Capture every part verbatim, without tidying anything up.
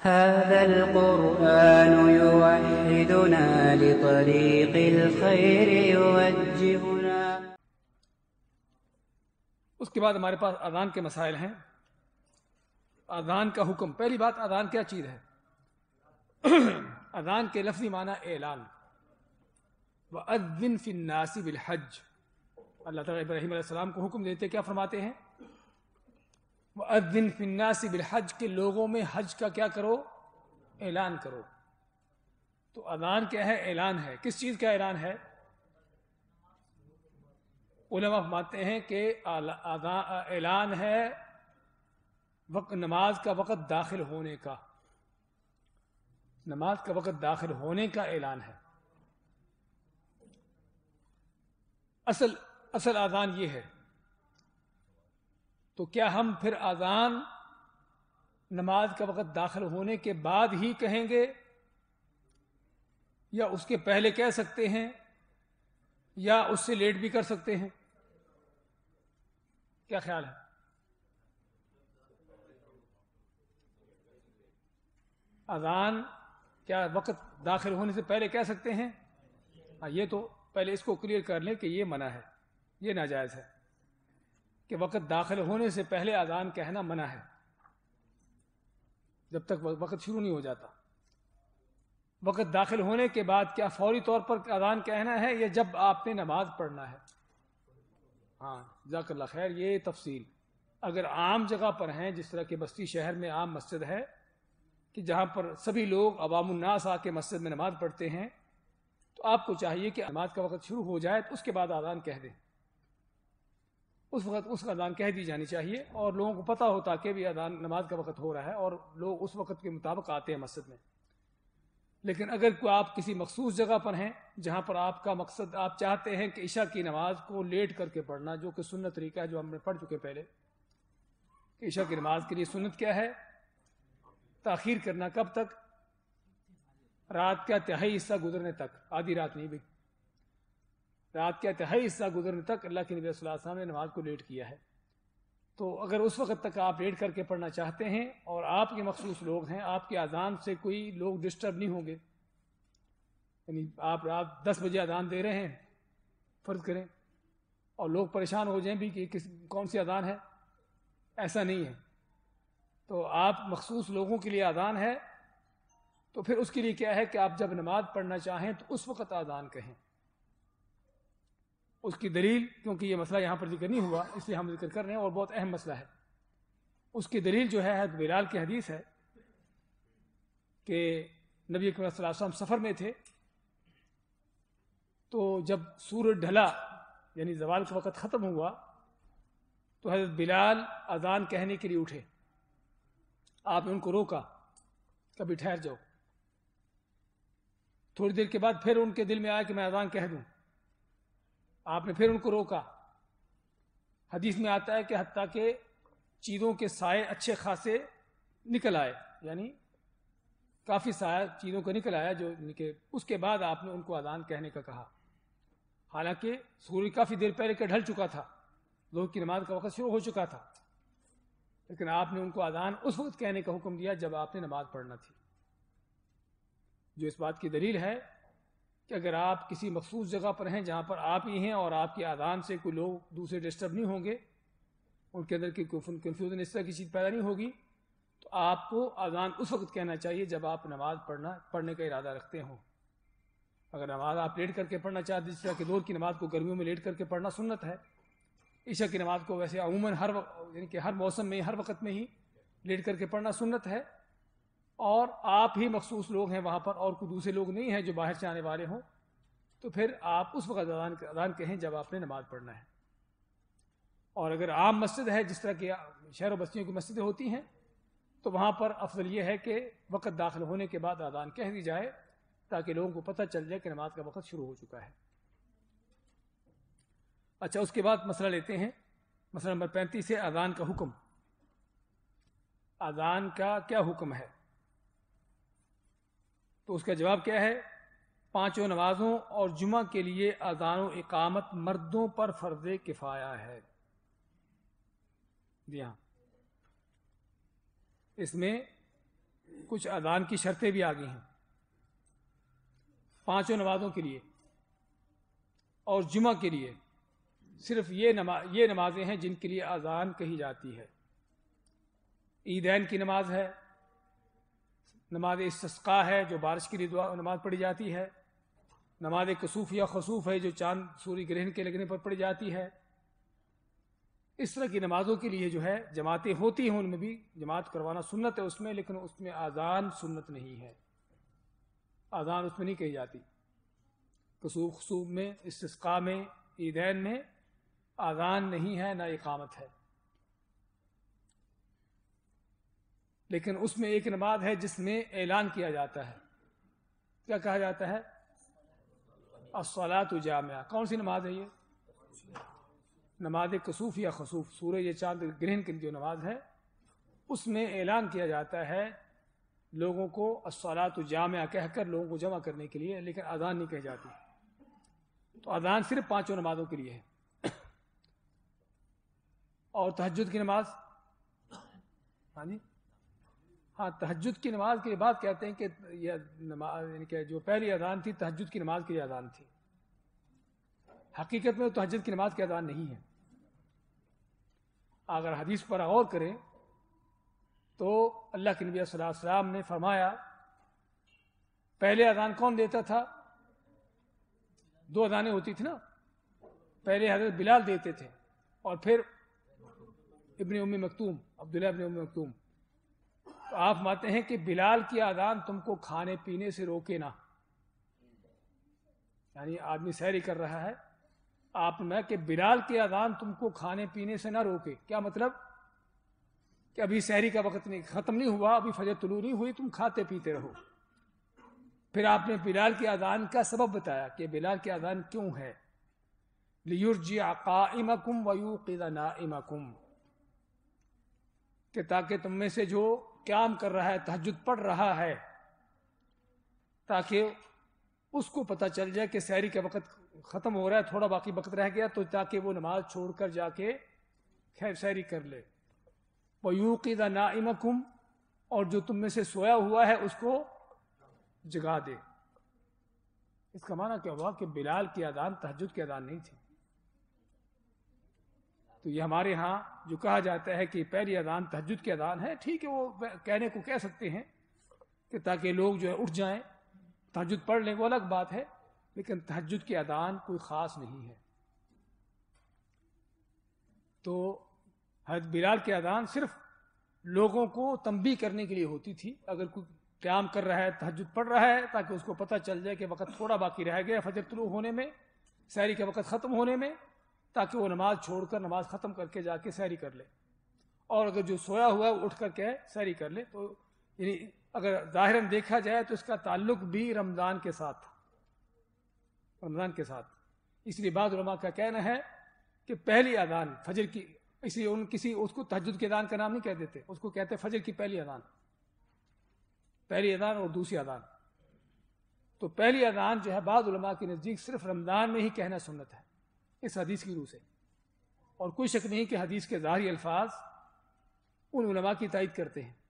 هذا القرآن يوحدنا لطريق الخير يوجهنا. اس کے بعد ہمارے پاس اذان کے مسائل ہیں. اذان کا حکم. پہلی بات، اذان کیا چیز ہے؟ اذان کے لفظی معنی اعلان. وَأَذِّن فِي النَّاسِ بِالْحَجِّ. اللہ تعالیٰ ابراہیم علیہ السلام کو حکم دیتے، کیا فرماتے ہیں؟ وَأَذِّن فِي النَّاسِ بِالْحَجِّ، کہ لوگوں میں حج کا کیا کرو؟ اعلان کرو. تو اذان کیا ہے؟ اعلان ہے. کس چیز کا اعلان ہے؟ علماء فرماتے ہیں کہ اعلان ہے وقت نماز کا وقت داخل ہونے کا. نماز کا وقت داخل ہونے کا اعلان ہے. اصل اصل اذان یہ ہے. تو کیا ہم پھر اذان نماز کا وقت داخل ہونے کے بعد ہی کہیں گے یا اس کے پہلے کہہ سکتے ہیں یا اس سے لیٹ بھی کر سکتے ہیں؟ کیا خیال ہے؟ اذان کیا وقت داخل ہونے سے پہلے کہہ سکتے ہیں؟ ہاں، یہ تو پہلے اس کو کلیئر کر لیں کہ یہ منع ہے، یہ ناجائز ہے کہ وقت داخل ہونے سے پہلے اذان کہنا منع ہے جب تک وقت شروع نہیں ہو جاتا. وقت داخل ہونے کے بعد کیا فوری طور پر اذان کہنا ہے یا جب آپ نے نماز پڑھنا ہے؟ ہاں، جزاک اللہ خیر. یہ تفصیل اگر عام جگہ پر ہیں، جس طرح کہ بستی شہر میں عام مسجد ہے کہ جہاں پر سبھی لوگ عوام الناس آ کے مسجد میں نماز پڑھتے ہیں، تو آپ کو چاہیے کہ نماز کا وقت شروع ہو جائے تو اس کے بعد اذان کہہ دیں. اس وقت اس کا اذان کہہ دی جانی چاہیے اور لوگوں کو پتہ ہوتا کہ بھی اذان نماز کا وقت ہو رہا ہے اور لوگ اس وقت کے مطابق آتے ہیں مسجد میں. لیکن اگر کوئی آپ کسی مخصوص جگہ پر ہیں جہاں پر آپ کا مقصد آپ چاہتے ہیں کہ عشاء کی نماز کو لیٹ کر کے پڑھنا، جو کہ سنت طریقہ ہے جو ہم نے پڑھ چکے پہلے کہ عشاء کی نماز کے لیے سنت کیا ہے؟ تاخیر کرنا. کب تک؟ رات کا تہائی حصہ گزرنے تک. آدھی رات نہیں بھائی، رات کا تہائی حصہ گزرنے تک اللہ کے نبی صلی اللہ علیہ وسلم نے نماز کو لیٹ کیا ہے. تو اگر اس وقت تک آپ لیٹ کر کے پڑھنا چاہتے ہیں اور آپ کے مخصوص لوگ ہیں، آپ کی اذان سے کوئی لوگ ڈسٹرب نہیں ہوں گے، یعنی آپ رات دس بجے اذان دے رہے ہیں فرض کریں اور لوگ پریشان ہو جائیں بھی کہ کس کون سی اذان ہے، ایسا نہیں ہے. تو آپ مخصوص لوگوں کے لیے اذان ہے تو پھر اس کے لیے کیا ہے کہ آپ جب نماز پڑھنا چاہیں تو اس وقت اذان کہیں. اس کی دلیل، کیونکہ یہ مسئلہ یہاں پر ذکر نہیں ہوا اس لیے ہم ذکر کر رہے ہیں اور بہت اہم مسئلہ ہے. اس کی دلیل جو ہے حضرت بلال کی حدیث ہے کہ نبی اکرم صلی اللہ علیہ وسلم سفر میں تھے تو جب سورج ڈھلا یعنی زوال کا وقت ختم ہوا تو حضرت بلال اذان کہنے کے لیے اٹھے. آپ نے ان کو روکا، کبھی ٹھہر جاؤ. تھوڑی دیر کے بعد پھر ان کے دل میں آیا کہ میں اذان کہہ دوں. آپ نے پھر ان کو روکا. حدیث میں آتا ہے کہ حتیٰ کہ چیزوں کے سائے اچھے خاصے نکل آئے، یعنی کافی سایہ چیزوں کا نکل آیا جو کہ اس کے بعد آپ نے ان کو اذان کہنے کا کہا. حالانکہ سورج کافی دیر پہلے کا ڈھل چکا تھا، ظہر کی نماز کا وقت شروع ہو چکا تھا، لیکن آپ نے ان کو اذان اس وقت کہنے کا حکم دیا جب آپ نے نماز پڑھنا تھی. جو اس بات کی دلیل ہے کہ اگر آپ کسی مخصوص جگہ پر ہیں جہاں پر آپ ہی ہیں اور آپ کی اذان سے کوئی لوگ دوسرے ڈسٹرب نہیں ہوں گے، ان کے اندر کوئی کنفیوژن اس طرح کی چیز پیدا نہیں ہوگی، تو آپ کو اذان اس وقت کہنا چاہیے جب آپ نماز پڑھنا پڑھنے کا ارادہ رکھتے ہوں. اگر نماز آپ لیٹ کر کے پڑھنا چاہتے ہیں، جس طرح کہ ظہر کی نماز کو گرمیوں میں لیٹ کر کے پڑھنا سنت ہے، عشاء کی نماز کو ویسے عموماً ہر وقت یعنی کہ ہر موسم میں ہر وقت میں ہی لیٹ کر کے پڑھنا سنت ہے، اور آپ ہی مخصوص لوگ ہیں وہاں پر اور کوئی دوسرے لوگ نہیں ہیں جو باہر سے آنے والے ہوں، تو پھر آپ اس وقت اذان اذان کہیں جب آپ نے نماز پڑھنا ہے. اور اگر عام مسجد ہے جس طرح کہ شہر و بستیوں کی مسجدیں ہوتی ہیں تو وہاں پر افضل یہ ہے کہ وقت داخل ہونے کے بعد اذان کہہ دی جائے تاکہ لوگوں کو پتہ چل جائے کہ نماز کا وقت شروع ہو چکا ہے. اچھا، اس کے بعد مسئلہ لیتے ہیں. مسئلہ نمبر پینتیس ہے اذان کا حکم. اذان کا کیا حکم ہے؟ تو اس کا جواب کیا ہے؟ پانچوں نمازوں اور جمعہ کے لیے اذان و اقامت مردوں پر فرض کفایہ ہے. جی ہاں، اس میں کچھ اذان کی شرطیں بھی آ گئی ہیں پانچوں نمازوں کے لیے، اور جمعہ کے لیے صرف یہ نماز یہ نمازیں ہیں جن کے لیے اذان کہی جاتی ہے۔ عیدین کی نماز ہے، نماز استسقاء ہے جو بارش کے لیے دعا نماز پڑھی جاتی ہے، نماز کسوف یا خسوف ہے جو چاند سوری گرہن کے لگنے پر پڑھی جاتی ہے۔ اس طرح کی نمازوں کے لیے جو ہے جماعتیں ہوتی ہیں، ان میں بھی جماعت کروانا سنت ہے اس میں، لیکن اس میں اذان سنت نہیں ہے، اذان اس میں نہیں کہی جاتی۔ کسوف خسوف میں، استسقاء میں، عیدین میں اذان نہیں ہے، نہ اقامت ہے۔ لیکن اس میں ایک نماز ہے جس میں اعلان کیا جاتا ہے، کیا کہا جاتا ہے؟ الصلاۃ جامعہ۔ کون سی نماز ہے یہ؟ نماز کسوف یا خسوف، سورج یا چاند گرہن کی جو نماز ہے، اس میں اعلان کیا جاتا ہے لوگوں کو الصلاۃ جامعہ کہہ کر لوگوں کو جمع کرنے کے لیے، لیکن اذان نہیں کہی جاتی۔ تو اذان صرف پانچوں نمازوں کے لیے ہے۔ اور تہجد کی نماز، ہاں جی ہاں تہجد کی نماز کے بعد کہتے ہیں کہ یہ نماز یعنی کہ جو پہلی اذان تھی تہجد کی نماز کے لیے اذان تھی، حقیقت میں تہجد کی نماز کی اذان نہیں ہے۔ اگر حدیث پر غور کریں تو اللہ کے نبی صلی اللہ علیہ وسلم نے فرمایا پہلے اذان کون دیتا تھا؟ دو اذانیں ہوتی تھی نا، پہلے حضرت بلال دیتے تھے اور پھر ابن ام مکتوم، عبداللہ ابن ام مکتوم۔ تو آپ مانتے ہیں کہ بلال کی اذان تم کو کھانے پینے سے روکے نہ، یعنی آدمی سحری کر رہا ہے، آپ نے کہ بلال کی اذان تم کو کھانے پینے سے نہ روکے۔ کیا مطلب؟ کہ ابھی سحری کا وقت نہیں ختم نہیں ہوا، ابھی فجر طلوع نہیں ہوئی، تم کھاتے پیتے رہو۔ پھر آپ نے بلال کی اذان کا سبب بتایا کہ بلال کی اذان کیوں ہے، لِيُرْجِعَ قَائِمَكُمْ وَيُوقِظَ نَائِمَكُمْ، کہ تاکہ تم میں سے جو قیام کر رہا ہے، تہجد پڑھ رہا ہے، تاکہ اس کو پتہ چل جائے کہ سحری کا وقت ختم ہو رہا ہے، تھوڑا باقی وقت رہ گیا، تو تاکہ وہ نماز چھوڑ کر جا کے خیر سحری کر لے۔ وَيُوقِظَ نَائِمَكُمْ، اور جو تم میں سے سویا ہوا ہے اس کو جگا دے۔ اس کا معنی کیا ہوا کہ بلال کی اذان تہجد کی اذان نہیں تھی۔ تو یہ ہمارے ہاں جو کہا جاتا ہے کہ پہلی اذان تہجد کی اذان ہے، ٹھیک ہے، وہ کہنے کو کہہ سکتے ہیں کہ تاکہ لوگ جو ہے اٹھ جائیں تہجد پڑھ لیں، وہ الگ بات ہے، لیکن تہجد کی اذان کوئی خاص نہیں ہے۔ تو حضرت بلال کی اذان صرف لوگوں کو تنبیہ کرنے کے لیے ہوتی تھی، اگر کوئی قیام کر رہا ہے، تہجد پڑھ رہا ہے، تاکہ اس کو پتہ چل جائے کہ وقت تھوڑا باقی رہ گیا فجر طلوع ہونے میں، سحری کا وقت ختم ہونے میں، تاکہ وہ نماز چھوڑ کر نماز ختم کر کے جا کے سحری کر لے۔ اور اگر جو سویا ہوا ہے وہ اٹھ کر کے سحری کر لے۔ تو یعنی اگر ظاہراً دیکھا جائے تو اس کا تعلق بھی رمضان کے ساتھ تھا، رمضان کے ساتھ۔ اس لیے بعض علماء کا کہنا ہے کہ پہلی اذان فجر کی، اس لیے ان کسی اس کو تہجد کی اذان کا نام نہیں کہہ دیتے، اس کو کہتے فجر کی پہلی اذان، پہلی اذان اور دوسری اذان۔ تو پہلی اذان جو ہے بعض علماء کے نزدیک صرف رمضان میں ہی کہنا سنت ہے، اس حدیث کی روح سے، اور کوئی شک نہیں کہ حدیث کے ظاہری الفاظ ان علماء کی تائید کرتے ہیں۔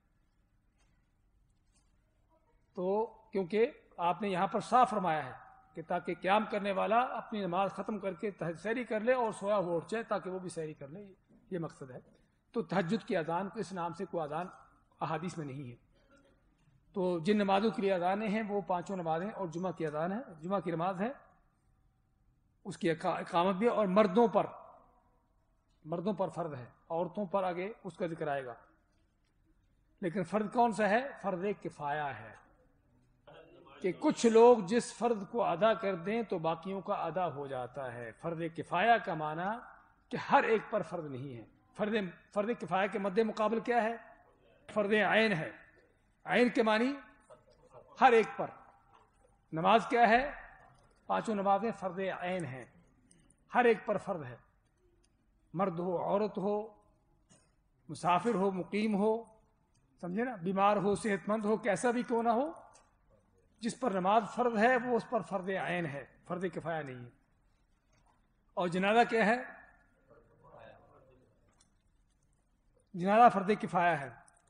تو کیونکہ آپ نے یہاں پر صاف فرمایا ہے کہ تاکہ قیام کرنے والا اپنی نماز ختم کر کے سحری کر لے اور سویا ہوا اٹھ جائے تاکہ وہ بھی سحری کر لے، یہ مقصد ہے۔ تو تہجد کی اذان کو اس نام سے کوئی اذان احادیث میں نہیں ہے۔ تو جن نمازوں کے لیے اذانیں ہیں وہ پانچوں نمازیں اور جمعہ کی اذان ہے، جمعہ کی نماز ہے، اس کی اقامت بھی ہے، اور مردوں پر مردوں پر فرض ہے، عورتوں پر آگے اس کا ذکر آئے گا۔ لیکن فرض کون سا ہے؟ فرض کفایہ ہے، کہ کچھ لوگ جس فرض کو ادا کر دیں تو باقیوں کا ادا ہو جاتا ہے۔ فرض کفایہ کا معنی کہ ہر ایک پر فرض نہیں ہے۔ فرض فرض کفایہ کے مد مقابل کیا ہے؟ فرض عین ہے۔ عین کے معنی ہر ایک پر۔ نماز کیا ہے؟ پانچوں نمازیں فرض عین ہیں، ہر ایک پر فرض ہے، مرد ہو، عورت ہو، مسافر ہو، مقیم ہو، سمجھے نا، بیمار ہو، صحت مند ہو، کیسا بھی کیوں نہ ہو، جس پر نماز فرض ہے وہ اس پر فرض عین ہے، فرض کفایہ نہیں ہے۔ اور جنازہ کیا ہے؟ جنازہ فرض کفایہ ہے۔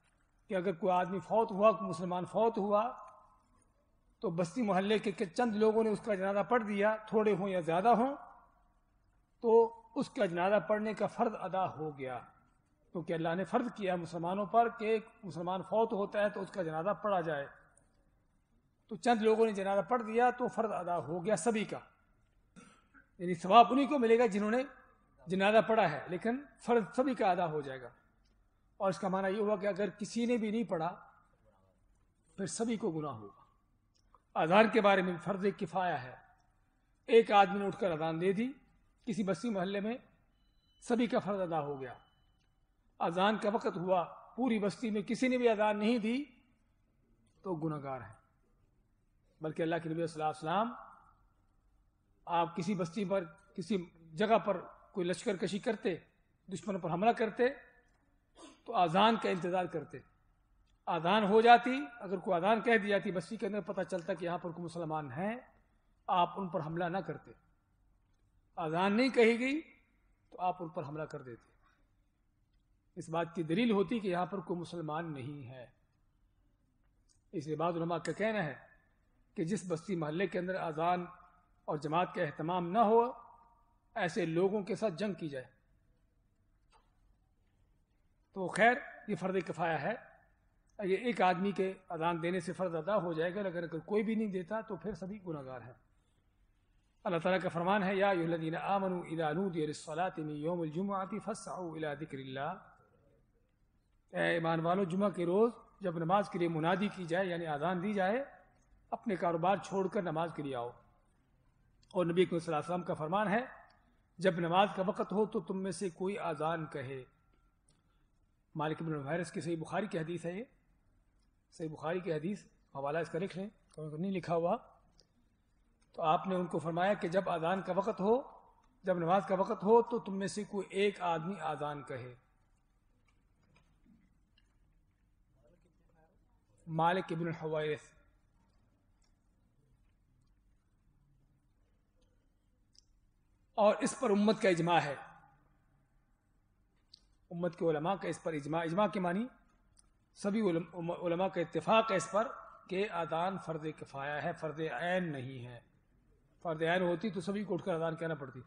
کہ اگر کوئی آدمی فوت ہوا، کوئی مسلمان فوت ہوا تو بستی محلے کے چند لوگوں نے اس کا جنازہ پڑھ دیا، تھوڑے ہوں یا زیادہ ہوں، تو اس کا جنازہ پڑھنے کا فرض ادا ہو گیا، کیونکہ اللہ نے فرض کیا مسلمانوں پر کہ ایک مسلمان فوت ہوتا ہے تو اس کا جنازہ پڑھا جائے. تو چند لوگوں نے جنازہ پڑھ دیا تو فرض ادا ہو گیا سبھی کا، یعنی ثواب انہی کو ملے گا جنہوں نے جنازہ پڑھا ہے، لیکن فرض سبھی کا ادا ہو جائے گا. اور اس کا معنی یہ ہوا کہ اگر کسی نے بھی نہیں پڑھا پھر سبھی کو گناہ ہوگا. اذان کے بارے میں فرض کفایہ ہے. ایک آدمی نے اٹھ کر اذان دے دی کسی بستی محلے میں، سبھی کا فرض ادا ہو گیا. اذان کا وقت ہوا، پوری بستی میں کسی نے بھی اذان نہیں دی تو گناہ گار ہے. بلکہ اللہ کے نبی صلی اللہ علیہ وسلم، آپ کسی بستی پر کسی جگہ پر کوئی لشکر کشی کرتے، دشمنوں پر حملہ کرتے تو اذان کا انتظار کرتے. اذان ہو جاتی، اگر کوئی اذان کہہ دی جاتی بستی کے اندر، پتہ چلتا کہ یہاں پر کوئی مسلمان ہیں، آپ ان پر حملہ نہ کرتے. اذان نہیں کہی گئی تو آپ ان پر حملہ کر دیتے. اس بات کی دلیل ہوتی کہ یہاں پر کوئی مسلمان نہیں ہے. اس لیے بعض علماء کا کہنا ہے کہ جس بستی محلے کے اندر اذان اور جماعت کا اہتمام نہ ہو، ایسے لوگوں کے ساتھ جنگ کی جائے. تو خیر یہ فرض کفایہ ہے. یہ ایک آدمی کے اذان دینے سے فرض ادا ہو جائے گا، اگر اگر کوئی بھی نہیں دیتا تو پھر سبھی گناہ گار ہیں. اللہ تعالیٰ کا فرمان ہے، یا ایھا الذین آمنوا اذا نودی للصلاۃ من یوم الجمعۃ فاسعوا الی ذکر اللہ. اے ایمان والو، جمعہ کے روز جب نماز کے لیے منادی کی جائے یعنی اذان دی جائے، اپنے کاروبار چھوڑ کر نماز کے لیے آؤ. اور نبی صلی اللہ علیہ وسلم کا فرمان ہے، جب نماز کا وقت ہو تو تم میں سے کوئی اذان کہے. مالک بن الحویرث کی صحیح بخاری کی حدیث ہے، یہ صحیح بخاری کی حدیث، حوالہ اس کا لکھ لیں، نہیں لکھا ہوا. تو آپ نے ان کو فرمایا کہ جب اذان کا وقت ہو، جب نماز کا وقت ہو تو تم میں سے کوئی ایک آدمی اذان کہے. مالک ابن الحویرث. اور اس پر امت کا اجماع ہے، امت کے علماء کا اس پر اجماع. اجماع کے معنی سبھی علماء کا اتفاق ہے اس پر کہ اذان فرض کفایہ ہے، فرض عین نہیں ہے. فرض عین ہوتی تو سبھی کو اٹھ کر اذان کہنا پڑتی.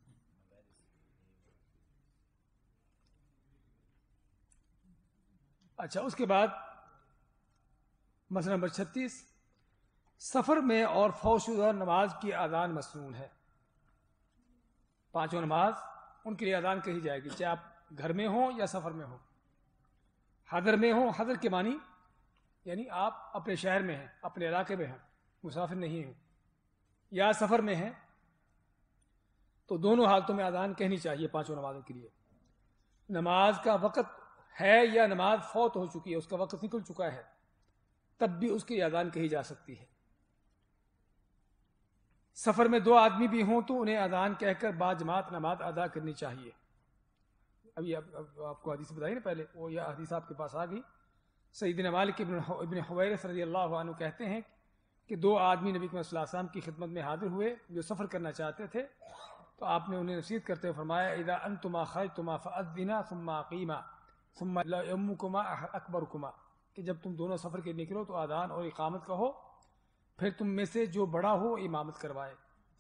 اچھا، اس کے بعد مسئلہ نمبر چھتیس، سفر میں اور فوت شدہ نماز کی اذان مسنون ہے. پانچوں نماز ان کے لیے اذان کہی جائے گی، چاہے آپ گھر میں ہوں یا سفر میں ہوں. حضر میں ہوں، حضر کے معنی یعنی آپ اپنے شہر میں ہیں، اپنے علاقے میں ہیں، مسافر نہیں ہیں، یا سفر میں ہیں، تو دونوں حالتوں میں اذان کہنی چاہیے پانچوں نمازوں کے لیے. نماز کا وقت ہے یا نماز فوت ہو چکی ہے، اس کا وقت نکل چکا ہے، تب بھی اس کی اذان کہی جا سکتی ہے. سفر میں دو آدمی بھی ہوں تو انہیں اذان کہہ کر با جماعت نماز ادا کرنی چاہیے. ابھی آپ کو حدیث بتائی نا پہلے، وہ یہ حدیث آپ کے پاس آ گئی. سیدنا مالک ابن حویرث رضی اللہ عنہ کہتے ہیں کہ دو آدمی نبی صلی اللہ علیہ وسلم کی خدمت میں حاضر ہوئے جو سفر کرنا چاہتے تھے. تو آپ نے انہیں نصیحت کرتے ہوئے فرمایا، اذا انتما خرجتما فاذنا ثم اقیما ثم لا یؤمکما اکبرکما، کہ جب تم دونوں سفر کے نکلو تو اذان اور اقامت کہو، پھر تم میں سے جو بڑا ہو امامت کروائے.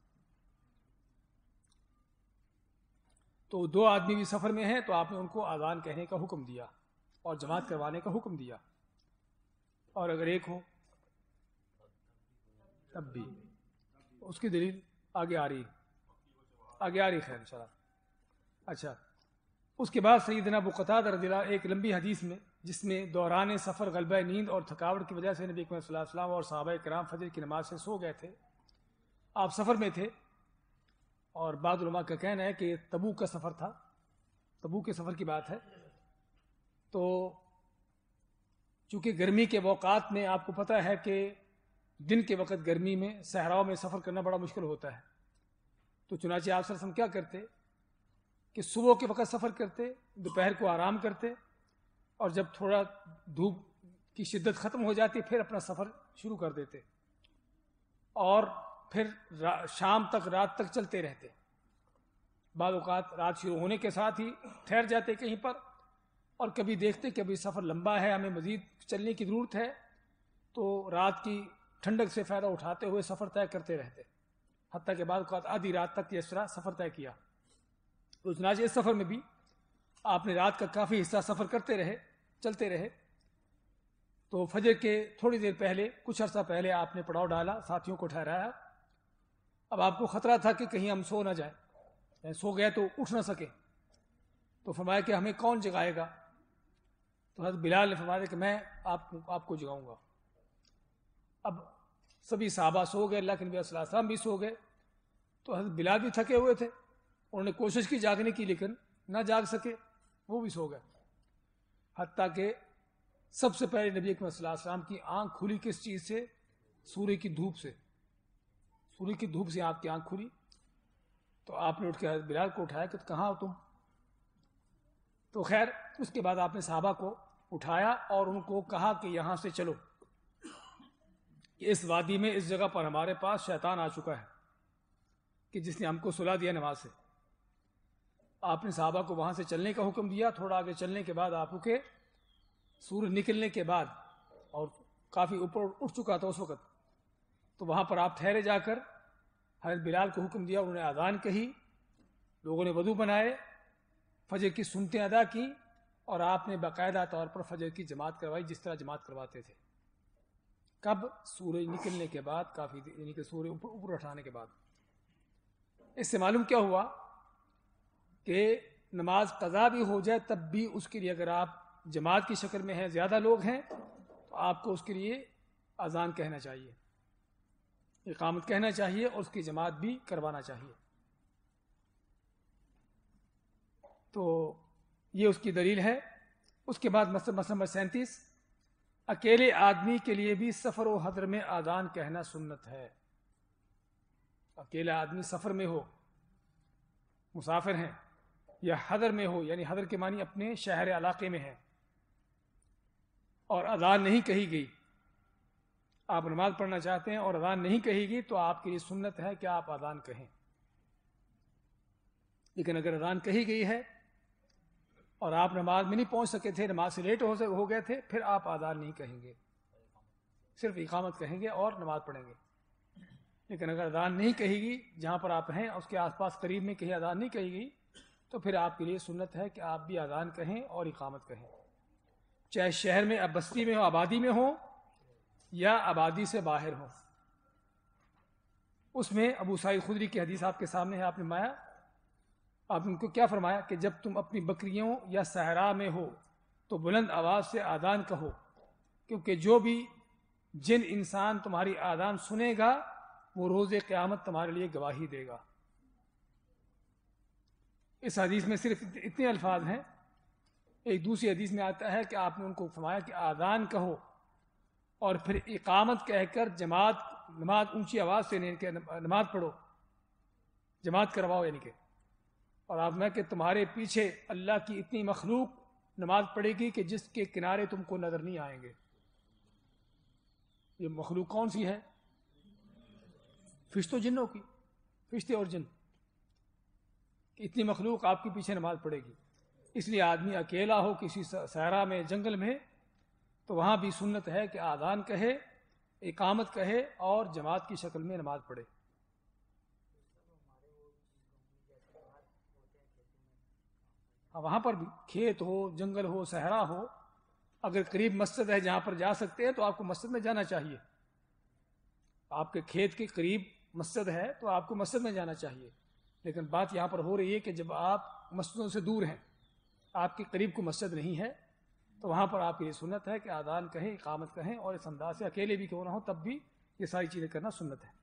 تو دو آدمی بھی سفر میں ہیں تو آپ نے ان کو اذان کہنے کا حکم دیا اور جماعت کروانے کا حکم دیا. اور اگر ایک ہو تب بھی. اس کی دلیل آگے آ رہی آگے آ رہی خیر انشاءاللہ. اچھا، اس کے بعد سیدنا ابو قتادہ رضی اللہ ایک لمبی حدیث میں، جس میں دوران سفر غلبہ نیند اور تھکاوٹ کی وجہ سے نبی صلی اللہ علیہ وسلم اور صحابہ کرام فجر کی نماز سے سو گئے تھے. آپ سفر میں تھے، اور بعض علماء کا کہنا ہے کہ تبوک کا سفر تھا، تبوک کے سفر کی بات ہے. تو چونکہ گرمی کے اوقات میں آپ کو پتہ ہے کہ دن کے وقت گرمی میں صحراؤں میں سفر کرنا بڑا مشکل ہوتا ہے. تو چنانچہ آپ صلی اللہ علیہ وسلم کیا کرتے کہ صبح کے وقت سفر کرتے، دوپہر کو آرام کرتے، اور جب تھوڑا دھوپ کی شدت ختم ہو جاتی پھر اپنا سفر شروع کر دیتے، اور پھر شام تک رات تک چلتے رہتے. بعض اوقات رات شروع ہونے کے ساتھ ہی ٹھہر جاتے کہیں پر، اور کبھی دیکھتے کہ ابھی سفر لمبا ہے, ہمیں مزید چلنے کی ضرورت ہے, تو رات کی ٹھنڈک سے فائدہ اٹھاتے ہوئے سفر طے کرتے رہتے, حتیٰ کہ بعد اوقات آدھی رات تک اس طرح سفر طے کیا. تو چنانچہ اس سفر میں بھی آپ نے رات کا کافی حصہ سفر کرتے رہے, چلتے رہے. تو فجر کے تھوڑی دیر پہلے, کچھ عرصہ پہلے آپ نے پڑاؤ ڈالا, ساتھیوں کو ٹھہرایا. اب آپ کو خطرہ تھا کہ کہیں ہم سو نہ جائیں, یعنی سو گئے تو اٹھ نہ سکیں. تو فرمایا کہ ہمیں کون جگائے گا؟ تو حضرت بلال نے فرمایا کہ میں آپ آپ کو جگاؤں گا. اب سبھی صحابہ سو گئے, اللہ کے نبی صلی اللہ علیہ وسلم بھی سو گئے. تو حضرت بلال بھی تھکے ہوئے تھے, انہوں نے کوشش کی جاگنے کی لیکن نہ جاگ سکے, وہ بھی سو گئے. حتیٰ کہ سب سے پہلے نبی اکرم صلی اللہ علیہ وسلم کی آنکھ کھلی کس چیز سے؟ سورج کی دھوپ سے. سورج کی دھوپ سے آپ کی آنکھ کھلی. تو آپ نے اٹھ کے حضرت بلال کو اٹھایا کہ کہاں ہو تم؟ تو خیر اس کے بعد آپ نے صحابہ کو اٹھایا اور ان کو کہا کہ یہاں سے چلو, اس وادی میں اس جگہ پر ہمارے پاس شیطان آ چکا ہے کہ جس نے ہم کو سلا دیا نماز سے. آپ نے صحابہ کو وہاں سے چلنے کا حکم دیا. تھوڑا آگے چلنے کے بعد آپ کے سورج نکلنے کے بعد, اور کافی اوپر اٹھ چکا تھا اس وقت, تو وہاں پر آپ ٹھہرے جا کر حضرت بلال کو حکم دیا. انہوں نے اذان کہی, لوگوں نے وضو بنائے, فجر کی سنتیں ادا کی, اور آپ نے باقاعدہ طور پر فجر کی جماعت کروائی جس طرح جماعت کرواتے تھے. کب؟ سورج نکلنے کے بعد, کافی یعنی کہ سورج اوپر اوپر اٹھانے کے بعد. اس سے معلوم کیا ہوا کہ نماز قضا بھی ہو جائے تب بھی اس کے لیے اگر آپ جماعت کی شکل میں ہیں, زیادہ لوگ ہیں, تو آپ کو اس کے لیے اذان کہنا چاہیے, اقامت کہنا چاہیے, اور اس کی جماعت بھی کروانا چاہیے. تو یہ اس کی دلیل ہے. اس کے بعد مسئلہ نمبر سینتیس, اکیلے آدمی کے لیے بھی سفر و حضر میں اذان کہنا سنت ہے. اکیلا آدمی سفر میں ہو, مسافر ہیں, یا حضر میں ہو, یعنی حضر کے معنی اپنے شہر علاقے میں ہے, اور اذان نہیں کہی گئی, آپ نماز پڑھنا چاہتے ہیں اور اذان نہیں کہی گئی, تو آپ کے لیے سنت ہے کہ آپ اذان کہیں. لیکن اگر اذان کہی گئی ہے اور آپ نماز میں نہیں پہنچ سکے تھے, نماز سے لیٹ ہو گئے تھے, پھر آپ اذان نہیں کہیں گے, صرف اقامت کہیں گے اور نماز پڑھیں گے. لیکن اگر اذان نہیں کہی گئی, جہاں پر آپ ہیں اس کے آس پاس قریب میں کہیں اذان نہیں کہی گئی, تو پھر آپ کے لیے سنت ہے کہ آپ بھی اذان کہیں اور اقامت کہیں, چاہے شہر میں, اب بستی میں ہو, آبادی میں ہو, یا آبادی سے باہر ہو. اس میں ابو سعید خدری کی حدیث آپ کے سامنے ہے. آپ نے مایا آپ ان کو کیا فرمایا کہ جب تم اپنی بکریوں یا صحرا میں ہو تو بلند آواز سے آذان کہو, کیونکہ جو بھی جن انسان تمہاری آذان سنے گا وہ روز قیامت تمہارے لیے گواہی دے گا. اس حدیث میں صرف اتنے الفاظ ہیں. ایک دوسری حدیث میں آتا ہے کہ آپ نے ان کو فرمایا کہ آذان کہو اور پھر اقامت کہہ کر جماعت, نماز اونچی آواز سے نہیں کہ نماز پڑھو, جماعت کرواؤ, یعنی کہ, اور آپ میں کہ تمہارے پیچھے اللہ کی اتنی مخلوق نماز پڑھے گی کہ جس کے کنارے تم کو نظر نہیں آئیں گے. یہ مخلوق کون سی ہے؟ فرشتوں جنوں کی, فرشتے اور جن, اتنی مخلوق آپ کے پیچھے نماز پڑھے گی. اس لیے آدمی اکیلا ہو کسی صحرا میں, جنگل میں, تو وہاں بھی سنت ہے کہ آذان کہے, اقامت کہے اور جماعت کی شکل میں نماز پڑھے. ہاں, وہاں پر بھی کھیت ہو, جنگل ہو, صحرا ہو, اگر قریب مسجد ہے جہاں پر جا سکتے ہیں تو آپ کو مسجد میں جانا چاہیے. آپ کے کھیت کے قریب مسجد ہے تو آپ کو مسجد میں جانا چاہیے. لیکن بات یہاں پر ہو رہی ہے کہ جب آپ مسجدوں سے دور ہیں, آپ کے قریب کو مسجد نہیں ہے, تو وہاں پر آپ کے لیے سنت ہے کہ آذان کہیں, اقامت کہیں, اور اس انداز سے اکیلے بھی کیوں نہ ہو تب بھی یہ ساری چیزیں کرنا سنت ہے.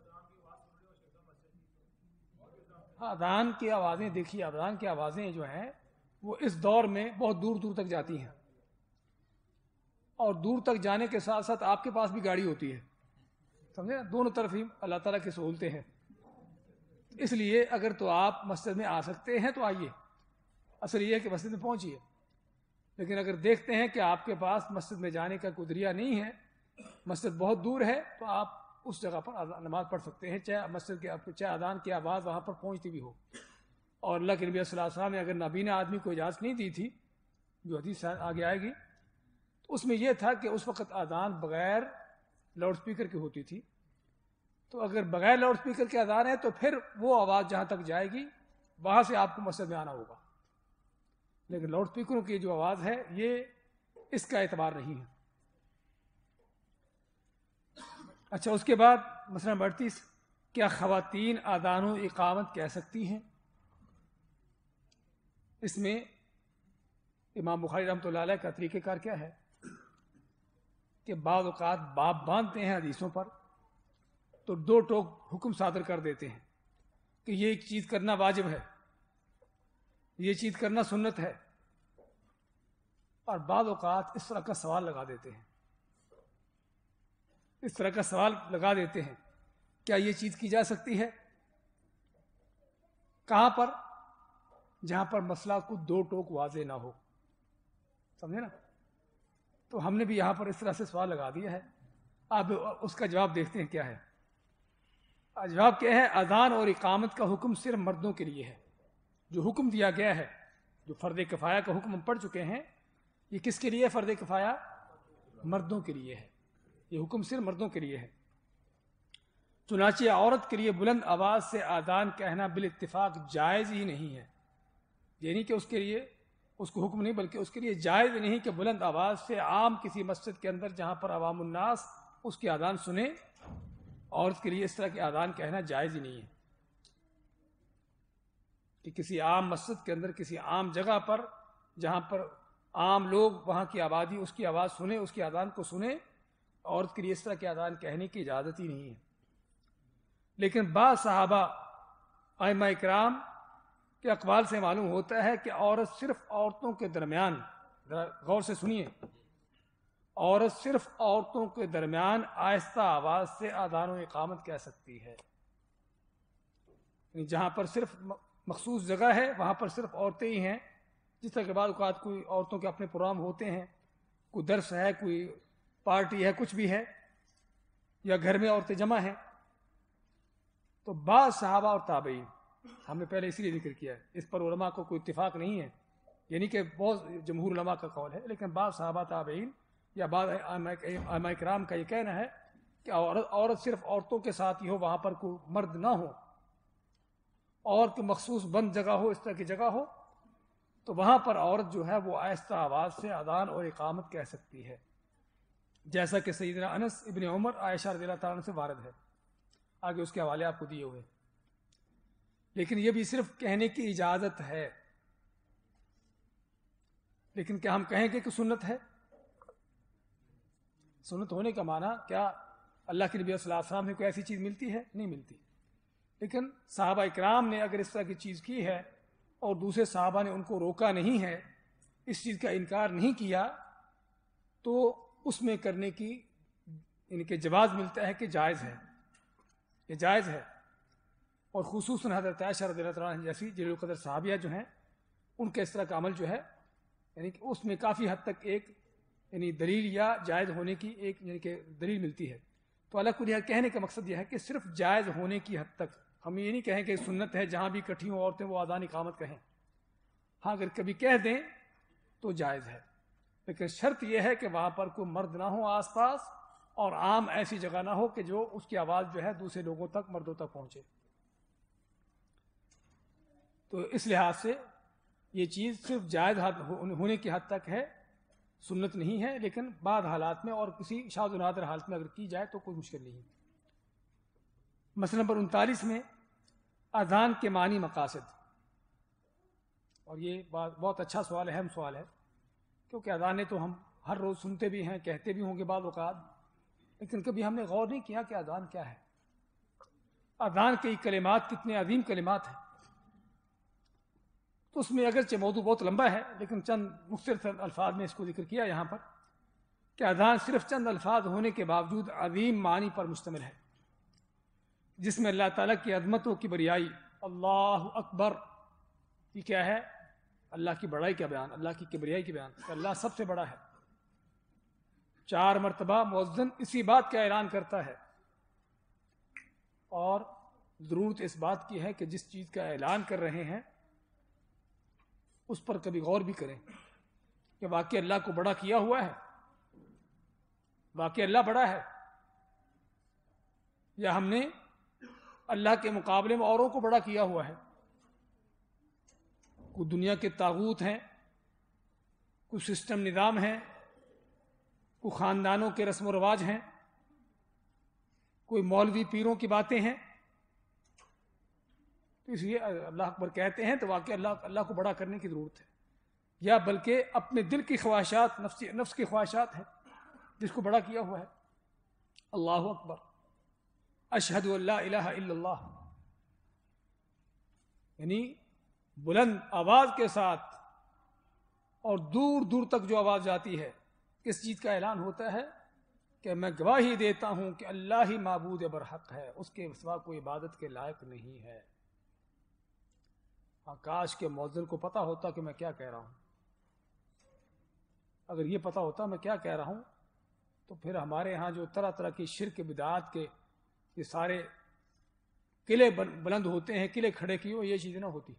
اذان کی آوازیں دیکھیے, اذان کی آوازیں جو ہیں وہ اس دور میں بہت دور دور تک جاتی ہیں, اور دور تک جانے کے ساتھ ساتھ آپ کے پاس بھی گاڑی ہوتی ہے, سمجھے, دونوں طرف ہی اللہ تعالیٰ کی سہولتیں ہیں. اس لیے اگر تو آپ مسجد میں آ سکتے ہیں تو آئیے, اصل یہ ہے کہ مسجد میں پہنچیے. لیکن اگر دیکھتے ہیں کہ آپ کے پاس مسجد میں جانے کا کوئی ذریعہ نہیں ہے, مسجد بہت دور ہے, تو آپ اس جگہ پر نماز پڑھ سکتے ہیں, چاہے مسجد کے چاہے اذان کی آواز وہاں پر پہنچتی بھی ہو. اور اللہ کے نبی صلی اللہ علیہ وسلم نے اگر نابینا آدمی کو اجازت نہیں دی تھی جو حدیث آگے آئے گی، تو اس میں یہ تھا کہ اس وقت اذان بغیر لاؤڈ سپیکر کی ہوتی تھی، تو اگر بغیر لاؤڈ سپیکر کے اذان ہے تو پھر وہ آواز جہاں تک جائے گی وہاں سے آپ کو مسجد میں آنا ہوگا، لیکن لاؤڈ سپیکروں کی جو آواز ہے یہ اس کا اعتبار نہیں ہے۔ اچھا، اس کے بعد مسئلہ نمبر اڑتیس، کیا خواتین اذان و اقامت کہہ سکتی ہیں؟ اس میں امام بخاری رحمۃ اللہ علیہ کا طریقہ کار کیا ہے کہ بعض اوقات باب باندھتے ہیں حدیثوں پر تو دو ٹوک حکم صادر کر دیتے ہیں کہ یہ ایک چیز کرنا واجب ہے، یہ چیز کرنا سنت ہے، اور بعض اوقات اس طرح کا سوال لگا دیتے ہیں اس طرح کا سوال لگا دیتے ہیں کیا یہ چیز کی جا سکتی ہے؟ کہاں پر؟ جہاں پر مسئلہ کو دو ٹوک واضح نہ ہو، سمجھے نا؟ تو ہم نے بھی یہاں پر اس طرح سے سوال لگا دیا ہے، اب اس کا جواب دیکھتے ہیں کیا ہے۔ جواب کیا ہے؟ اذان اور اقامت کا حکم صرف مردوں کے لیے ہے۔ جو حکم دیا گیا ہے، جو فرض کفایہ کا حکم ہم پڑھ چکے ہیں، یہ کس کے لیے فرض کفایہ؟ مردوں کے لیے ہے، یہ حکم صرف مردوں کے لیے ہے۔ چنانچہ عورت کے لیے بلند آواز سے اذان کہنا بالاتفاق جائز ہی نہیں ہے، یعنی کہ اس کے لیے اس کو حکم نہیں بلکہ اس کے لیے جائز نہیں کہ بلند آواز سے عام کسی مسجد کے اندر جہاں پر عوام الناس اس کی اذان سنیں، عورت کے لیے اس طرح کی اذان کہنا جائز ہی نہیں ہے کہ کسی عام مسجد کے اندر کسی عام جگہ پر جہاں پر عام لوگ وہاں کی آبادی اس کی آواز سنیں، اس کی اذان کو سنیں، عورت کے لیے اس طرح کی اذان کہنے کی اجازت ہی نہیں ہے۔ لیکن بعض صحابہ ائمہ اکرام کے اقوال سے معلوم ہوتا ہے کہ عورت صرف عورتوں کے درمیان، ذرا غور سے سنیے، عورت صرف عورتوں کے درمیان آہستہ آواز سے اذان و اقامت کہہ سکتی ہے، یعنی جہاں پر صرف مخصوص جگہ ہے وہاں پر صرف عورتیں ہی ہیں، جس طرح کے بعد اوقات کوئی عورتوں کے اپنے پروگرام ہوتے ہیں، کوئی درس ہے، کوئی پارٹی ہے، کچھ بھی ہے، یا گھر میں عورتیں جمع ہیں، تو بعض صحابہ اور تابعین، ہم نے پہلے اسی لیے ذکر کیا ہے، اس پر علماء کو کوئی اتفاق نہیں ہے، یعنی کہ بہت جمہور علماء کا قول ہے، لیکن بعض صحابہ تابعین یا بعض ائمہ کرام کا یہ کہنا ہے کہ عورت عورت صرف عورتوں کے ساتھ ہی ہو، وہاں پر کوئی مرد نہ ہو، اور کوئی مخصوص بند جگہ ہو، اس طرح کی جگہ ہو، تو وہاں پر عورت جو ہے وہ آہستہ آواز سے اذان اور اقامت کہہ سکتی ہے، جیسا کہ سیدنا انس ابن عمر عائشہ رضی اللہ تعالیٰ عنہ سے وارد ہے، آگے اس کے حوالے آپ کو دیے ہوئے۔ لیکن یہ بھی صرف کہنے کی اجازت ہے، لیکن کیا ہم کہیں گے کہ سنت ہے؟ سنت ہونے کا معنی کیا اللہ کے نبی صلی اللہ علیہ وسلم نے کوئی ایسی چیز ملتی ہے؟ نہیں ملتی، لیکن صحابہ اکرام نے اگر اس طرح کی چیز کی ہے اور دوسرے صحابہ نے ان کو روکا نہیں ہے، اس چیز کا انکار نہیں کیا، تو اس میں کرنے کی ان کے جواز ملتا ہے کہ جائز ہے، یہ جائز ہے۔ اور خصوصاً حضرت عائشہ رضی اللہ عنہ جیسی جلیل القدر صحابیہ جو ہیں، ان کے اس طرح کا عمل جو ہے، یعنی کہ اس میں کافی حد تک ایک یعنی دلیل یا جائز ہونے کی ایک یعنی کہ دلیل ملتی ہے۔ تو اللہ کو کہنے کا مقصد یہ ہے کہ صرف جائز ہونے کی حد تک، ہم یہ نہیں کہیں کہ سنت ہے جہاں بھی اکٹھی ہوں عورتیں وہ اذان اقامت کہیں، ہاں اگر کبھی کہہ دیں تو جائز ہے، لیکن شرط یہ ہے کہ وہاں پر کوئی مرد نہ ہو آس پاس، اور عام ایسی جگہ نہ ہو کہ جو اس کی آواز جو ہے دوسرے لوگوں تک، مردوں تک پہنچے۔ تو اس لحاظ سے یہ چیز صرف جائز ہونے کی حد تک ہے، سنت نہیں ہے، لیکن بعض حالات میں اور کسی شاذ و نادر حالت میں اگر کی جائے تو کوئی مشکل نہیں۔ مسئلہ نمبر انتالیس میں اذان کے معنی مقاصد، اور یہ بہت اچھا سوال ہے، اہم سوال ہے، کیونکہ اذانیں تو ہم ہر روز سنتے بھی ہیں، کہتے بھی ہوں گے بعض اوقات، لیکن کبھی ہم نے غور نہیں کیا کہ اذان کیا ہے، اذان کے کلمات کتنے عظیم کلمات ہیں۔ تو اس میں اگرچہ موضوع بہت لمبا ہے، لیکن چند مختصر الفاظ میں اس کو ذکر کیا یہاں پر کہ اذان صرف چند الفاظ ہونے کے باوجود عظیم معنی پر مشتمل ہے، جس میں اللہ تعالیٰ کی عظمتوں کی بڑائی، اللہ اکبر، یہ کیا ہے؟ اللہ کی بڑائی کا بیان، اللہ کی کبریائی کا بیان، کہ اللہ سب سے بڑا ہے۔ چار مرتبہ مؤذن اسی بات کا اعلان کرتا ہے، اور ضرورت اس بات کی ہے کہ جس چیز کا اعلان کر رہے ہیں اس پر کبھی غور بھی کریں، کہ واقعی اللہ کو بڑا کیا ہوا ہے؟ واقعی اللہ بڑا ہے؟ یا ہم نے اللہ کے مقابلے میں اوروں کو بڑا کیا ہوا ہے؟ کوئی دنیا کے طاغوت ہیں، کوئی سسٹم نظام ہے، کوئی خاندانوں کے رسم و رواج ہیں، کوئی مولوی پیروں کی باتیں ہیں، تو اس لیے اللہ اکبر کہتے ہیں تو واقعی اللہ اللہ کو بڑا کرنے کی ضرورت ہے، یا بلکہ اپنے دل کی خواہشات، نفس نفس کی خواہشات ہیں جس کو بڑا کیا ہوا ہے۔ اللہ اکبر، اشہد ان لا الہ الا اللہ، یعنی بلند آواز کے ساتھ اور دور دور تک جو آواز جاتی ہے، کس چیز کا اعلان ہوتا ہے؟ کہ میں گواہی دیتا ہوں کہ اللہ ہی معبود برحق ہے، اس کے سوا کوئی عبادت کے لائق نہیں ہے۔ کاش کے مؤذن کو پتا ہوتا کہ میں کیا کہہ رہا ہوں۔ اگر یہ پتا ہوتا میں کیا کہہ رہا ہوں تو پھر ہمارے ہاں جو طرح طرح کی شرک بدعات کے یہ سارے قلعے بلند ہوتے ہیں، قلعے کھڑے کیے ہوئے، یہ چیزیں نہ ہوتی۔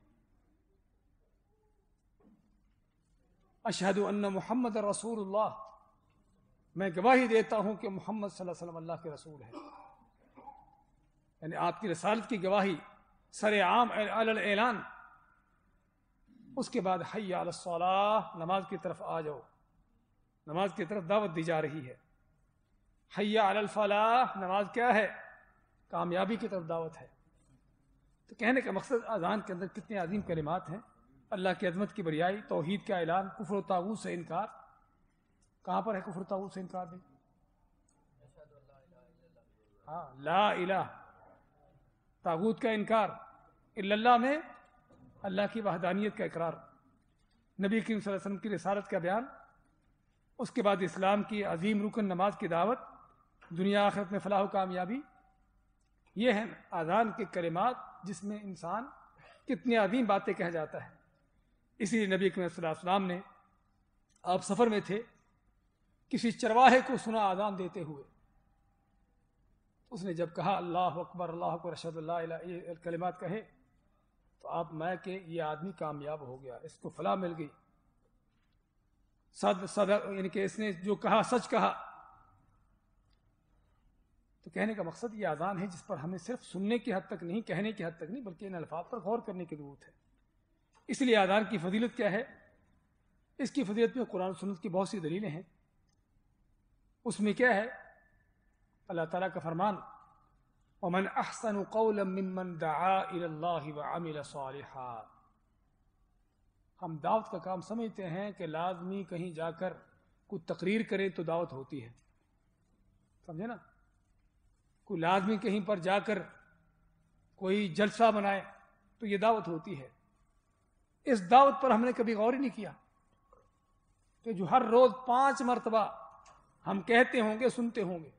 اشہد ان محمد رسول اللہ، میں گواہی دیتا ہوں کہ محمد صلی اللہ علیہ وسلم اللہ کے رسول ہے، یعنی آپ کی رسالت کی گواہی سر عام علی الاعلان۔ اس کے بعد حی علی الصلاۃ، نماز کی طرف آ جاؤ، نماز کی طرف دعوت دی جا رہی ہے۔ حی علی الفلاح، نماز کیا ہے؟ کامیابی کی طرف دعوت ہے۔ تو کہنے کا مقصد اذان کے اندر کتنے عظیم کلمات ہیں، اللہ کی عظمت کی بڑائی، توحید کا اعلان، کفر و طاغوت سے انکار۔ کہاں پر ہے کفر و طاغوت سے انکار بھی؟ ہاں، لا الہ، طاغوت کا انکار، الا اللہ میں اللہ کی وحدانیت کا اقرار، نبی کریم صلی اللہ علیہ وسلم کی رسالت کا بیان، اس کے بعد اسلام کی عظیم رکن نماز کی دعوت، دنیا آخرت میں فلاح و کامیابی۔ یہ ہیں اذان کے کلمات جس میں انسان کتنی عظیم باتیں کہہ جاتا ہے۔ اسی لیے نبی کریم صلی اللہ علیہ وسلم نے، آپ سفر میں تھے، کسی چرواہے کو سنا اذان دیتے ہوئے، اس نے جب کہا اللہ اکبر اللہ اکبر اشہد ان لا الہ الا اللہ، یہ کلمات کہے تو آپ میں کہ یہ آدمی کامیاب ہو گیا، اس کو فلاح مل گئی، صد صدق، یعنی کہ اس نے جو کہا سچ کہا۔ تو کہنے کا مقصد یہ اذان ہے جس پر ہمیں صرف سننے کی حد تک نہیں، کہنے کی حد تک نہیں، بلکہ ان الفاظ پر غور کرنے کی ضرورت ہے۔ اس لیے اذان کی فضیلت کیا ہے؟ اس کی فضیلت میں قرآن و سنت کی بہت سی دلیلیں ہیں۔ اس میں کیا ہے؟ اللہ تعالیٰ کا فرمان، وَمَنْ أَحْسَنُ قَوْلًا مِّمَّنْ دَعَا إِلَى اللَّهِ وَعَمِلَ صَالِحًا۔ ہم دعوت کا کام سمجھتے ہیں کہ لازمی کہیں جا کر کوئی تقریر کرے تو دعوت ہوتی ہے، سمجھے نا؟ کوئی لازمی کہیں پر جا کر کوئی جلسہ بنائے تو یہ دعوت ہوتی ہے۔ اس دعوت پر ہم نے کبھی غور ہی نہیں کیا کہ جو ہر روز پانچ مرتبہ ہم کہتے ہوں گے، سنتے ہوں گے،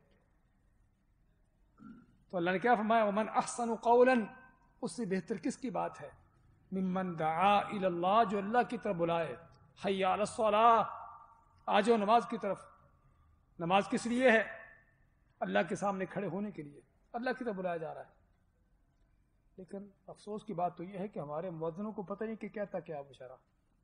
تو اللہ نے کیا فرمایا؟ ومن احسن قولا، اس سے بہتر کس کی بات ہے؟ ممن دعا الی اللہ، جو اللہ کی طرف بلائے، حی علی الصلاۃ، آ جاؤ نماز کی طرف۔ نماز کس لیے ہے؟ اللہ کے سامنے کھڑے ہونے کے لیے، اللہ کی طرف بلایا جا رہا ہے۔ لیکن افسوس کی بات تو یہ ہے کہ ہمارے مؤذنوں کو پتہ نہیں کہ کہتا کیا بیچارہ،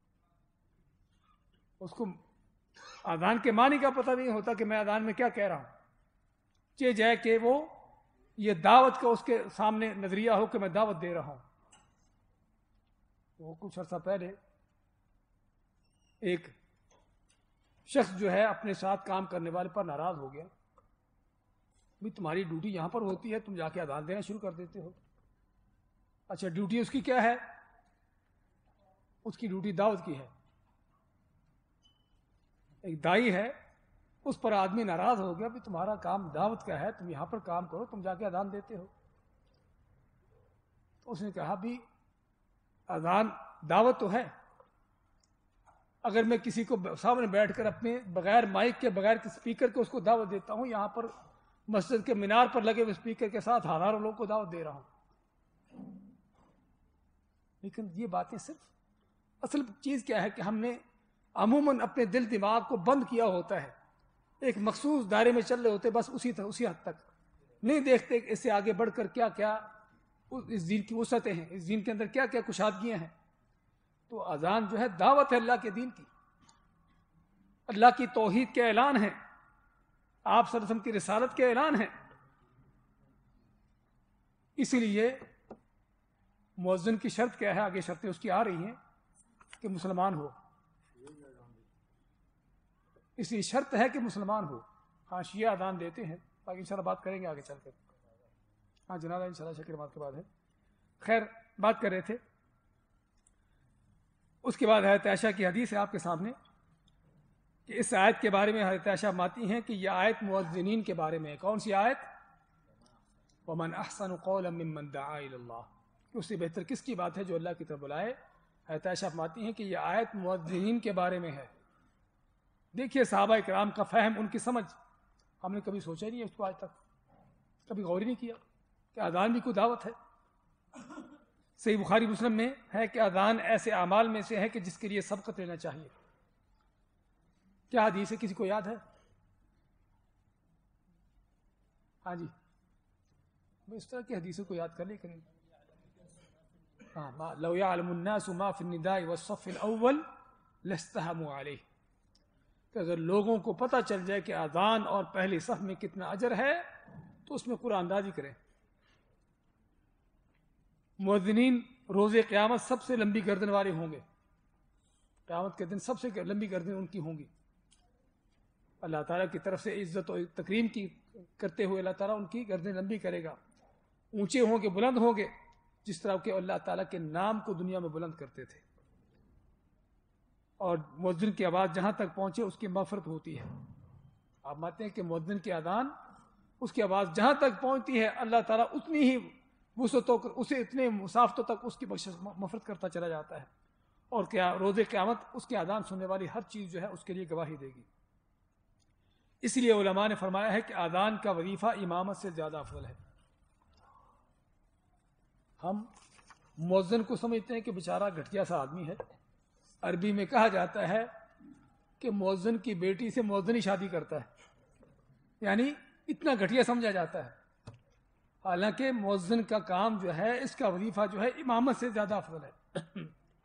اس کو اذان کے معنی کا پتہ نہیں ہوتا کہ میں اذان میں کیا کہہ رہا ہوں، چہ جائے کہ وہ یہ دعوت کا اس کے سامنے نظریہ ہو کہ میں دعوت دے رہا ہوں۔ وہ کچھ عرصہ پہلے ایک شخص جو ہے اپنے ساتھ کام کرنے والے پر ناراض ہو گیا، بھی تمہاری ڈیوٹی یہاں پر ہوتی ہے، تم جا کے اذان دینا شروع کر دیتے ہو۔ اچھا، ڈیوٹی اس کی کیا ہے؟ اس کی ڈیوٹی دعوت کی ہے۔ ایک دائی ہے، اس پر آدمی ناراض ہو گیا، بھی تمہارا کام دعوت کا ہے، تم یہاں پر کام کرو، تم جا کے اذان دیتے ہو۔ تو اس نے کہا بھی اذان دعوت تو ہے، اگر میں کسی کو سامنے بیٹھ کر اپنے بغیر مائک کے، بغیر اسپیکر کے اس کو دعوت دیتا ہوں، یہاں پر مسجد کے مینار پر لگے ہوئے اسپیکر کے ساتھ ہزاروں لوگوں کو دعوت دے رہا ہوں۔ لیکن یہ باتیں صرف اصل چیز کیا ہے کہ ہم نے عموماً اپنے دل دماغ کو بند کیا ہوتا ہے، ایک مخصوص دائرے میں چل رہے ہوتے، بس اسی طرح اسی حد تک نہیں دیکھتے کہ اس سے آگے بڑھ کر کیا کیا اس دین کی وسعتیں ہیں، اس دین کے اندر کیا کیا کشادگیاں ہیں۔ تو اذان جو ہے دعوت ہے اللہ کے دین کی، اللہ کی توحید کے اعلان ہیں، آپ صلی اللہ علیہ وسلم کی رسالت کے اعلان ہیں. اسی لیے مؤذن کی شرط کیا ہے؟ آگے شرطیں اس کی آ رہی ہیں کہ مسلمان ہو. اس لیے شرط ہے کہ مسلمان ہو. ہاں شیعہ اذان دیتے ہیں، باقی انشاءاللہ بات کریں گے آگے چل کر. ہاں جناب انشاءاللہ شکر بات کے بعد ہے. خیر بات کر رہے تھے. اس کے بعد حضرت عائشہ کی حدیث ہے آپ کے سامنے کہ اس آیت کے بارے میں حضرت عائشہ ماتی ہیں کہ یہ آیت مؤذنین کے بارے میں ہے. کون سی آیت؟ وَمَنْ أَحْسَنُ قَوْلًا مِّمَّنْ دَعَا إِلَى اللَّهِ. اس سے بہتر کس کی بات ہے جو اللہ کی طرف بلائے. حضرت عائشہ فرماتی ہیں کہ یہ آیت مؤذنین کے بارے میں ہے. دیکھیے صحابہ کرام کا فہم، ان کی سمجھ، ہم نے کبھی سوچا ہی نہیں اس کو آج تک، کبھی غور ہی نہیں کیا کہ اذان بھی کوئی دعوت ہے. صحیح بخاری مسلم میں ہے کہ اذان ایسے اعمال میں سے ہے کہ جس کے لیے سبقت لینا چاہیے. کیا حدیث ہے؟ کسی کو یاد ہے؟ ہاں جی اس طرح کی حدیثوں کو یاد کر لیں کریں. ہاں لو يعلم الناس ما في النداء والصف الاول لاستهموا عليه. کہ اگر لوگوں کو پتہ چل جائے کہ اذان اور پہلی صف میں کتنا اجر ہے تو اس میں قرآن اندازی کریں. مؤذنین روز قیامت سب سے لمبی گردن والے ہوں گے. قیامت کے دن سب سے لمبی گردن ان کی ہوں گی. اللہ تعالیٰ کی طرف سے عزت و تکریم کی کرتے ہوئے اللہ تعالیٰ ان کی گردن لمبی کرے گا. اونچے ہوں گے، بلند ہوں گے، جس طرح کہ اللہ تعالیٰ کے نام کو دنیا میں بلند کرتے تھے. اور مؤذن کی آواز جہاں تک پہنچے اس کی مغفرت ہوتی ہے. آپ مانتے ہیں کہ مؤذن کی اذان، اس کی آواز جہاں تک پہنچتی ہے اللہ تعالیٰ اتنی ہی وسعتوں اسے اتنے مسافتوں تک اس کی بخشش مغفرت کرتا چلا جاتا ہے. اور کیا روز قیامت اس کی اذان سننے والی ہر چیز جو ہے اس کے لیے گواہی دے گی. اس لیے علماء نے فرمایا ہے کہ اذان کا وظیفہ امامت سے زیادہ افضل ہے. ہم مؤذن کو سمجھتے ہیں کہ بیچارہ گھٹیا سا آدمی ہے. عربی میں کہا جاتا ہے کہ مؤذن کی بیٹی سے مؤذن ہی شادی کرتا ہے، یعنی اتنا گھٹیا سمجھا جاتا ہے. حالانکہ مؤذن کا کام جو ہے، اس کا وظیفہ جو ہے امامت سے زیادہ افضل ہے.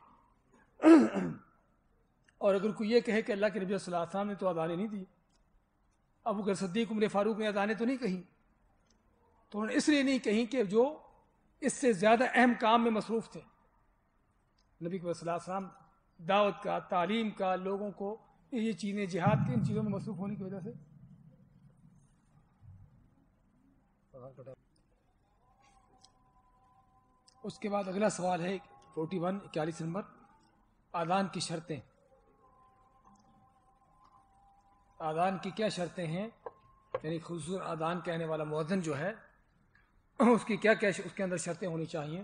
اور اگر کوئی یہ کہے کہ اللہ کے نبی صلی اللہ علیہ وسلم نے تو اذانیں نہیں دی، ابو بکر صدیق عمر فاروق نے اذانیں تو نہیں کہیں، تو انہوں نے اس لیے نہیں کہیں کہ جو اس سے زیادہ اہم کام میں مصروف تھے. نبی صلی اللہ علیہ وسلم دعوت کا، تعلیم کا، لوگوں کو یہ چیزیں، جہاد کی ان چیزوں میں مصروف ہونے کی وجہ سے. اس کے بعد اگلا سوال ہے فورٹی ون اکیالیس نمبر، اذان کی شرطیں. اذان کی کیا شرطیں ہیں؟ یعنی خصوصاً اذان کہنے والا مؤذن جو ہے اس کی کیا کیا اس کے اندر شرطیں ہونی چاہیے.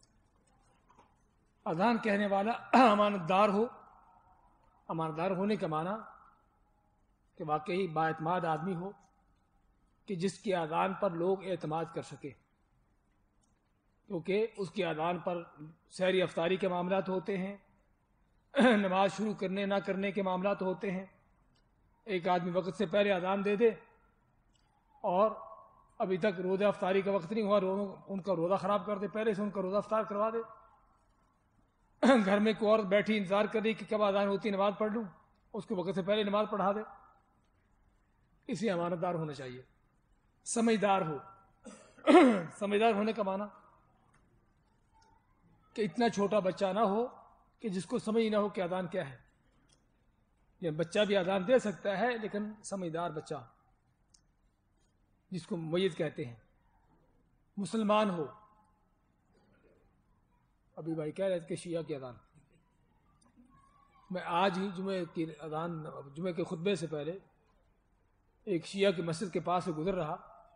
اذان کہنے والا امانت دار ہو. امانت دار ہونے کا معنی کہ واقعی بااعتماد آدمی ہو، کہ جس کی اذان پر لوگ اعتماد کر سکے، کیونکہ اس کی اذان پر سحری افطاری کے معاملات ہوتے ہیں، نماز شروع کرنے نہ کرنے کے معاملات ہوتے ہیں. ایک آدمی وقت سے پہلے اذان دے دے اور ابھی تک روزہ افطاری کا وقت نہیں ہوا، ان کا روزہ خراب کر دے، پہلے سے ان کا روزہ افطار کروا دے. گھر میں کوئی عورت بیٹھی انتظار کر رہی کہ کب اذان ہوتی نماز پڑھ لوں، اس کو وقت سے پہلے نماز پڑھا دے. اس لیے امانت دار ہونا چاہیے. سمجھدار ہو. سمجھدار ہونے کا معنی کہ اتنا چھوٹا بچہ نہ ہو کہ جس کو سمجھ نہ ہو کہ اذان کیا ہے. یہ بچہ بھی اذان دے سکتا ہے لیکن سمجھدار بچہ، جس کو میت کہتے ہیں. مسلمان ہو. ابھی بھائی کہہ رہے تھے کہ شیعہ کی اذان، میں آج ہی جمعے کی اذان، جمعے کے خطبے سے پہلے ایک شیعہ کی مسجد کے پاس سے گزر رہا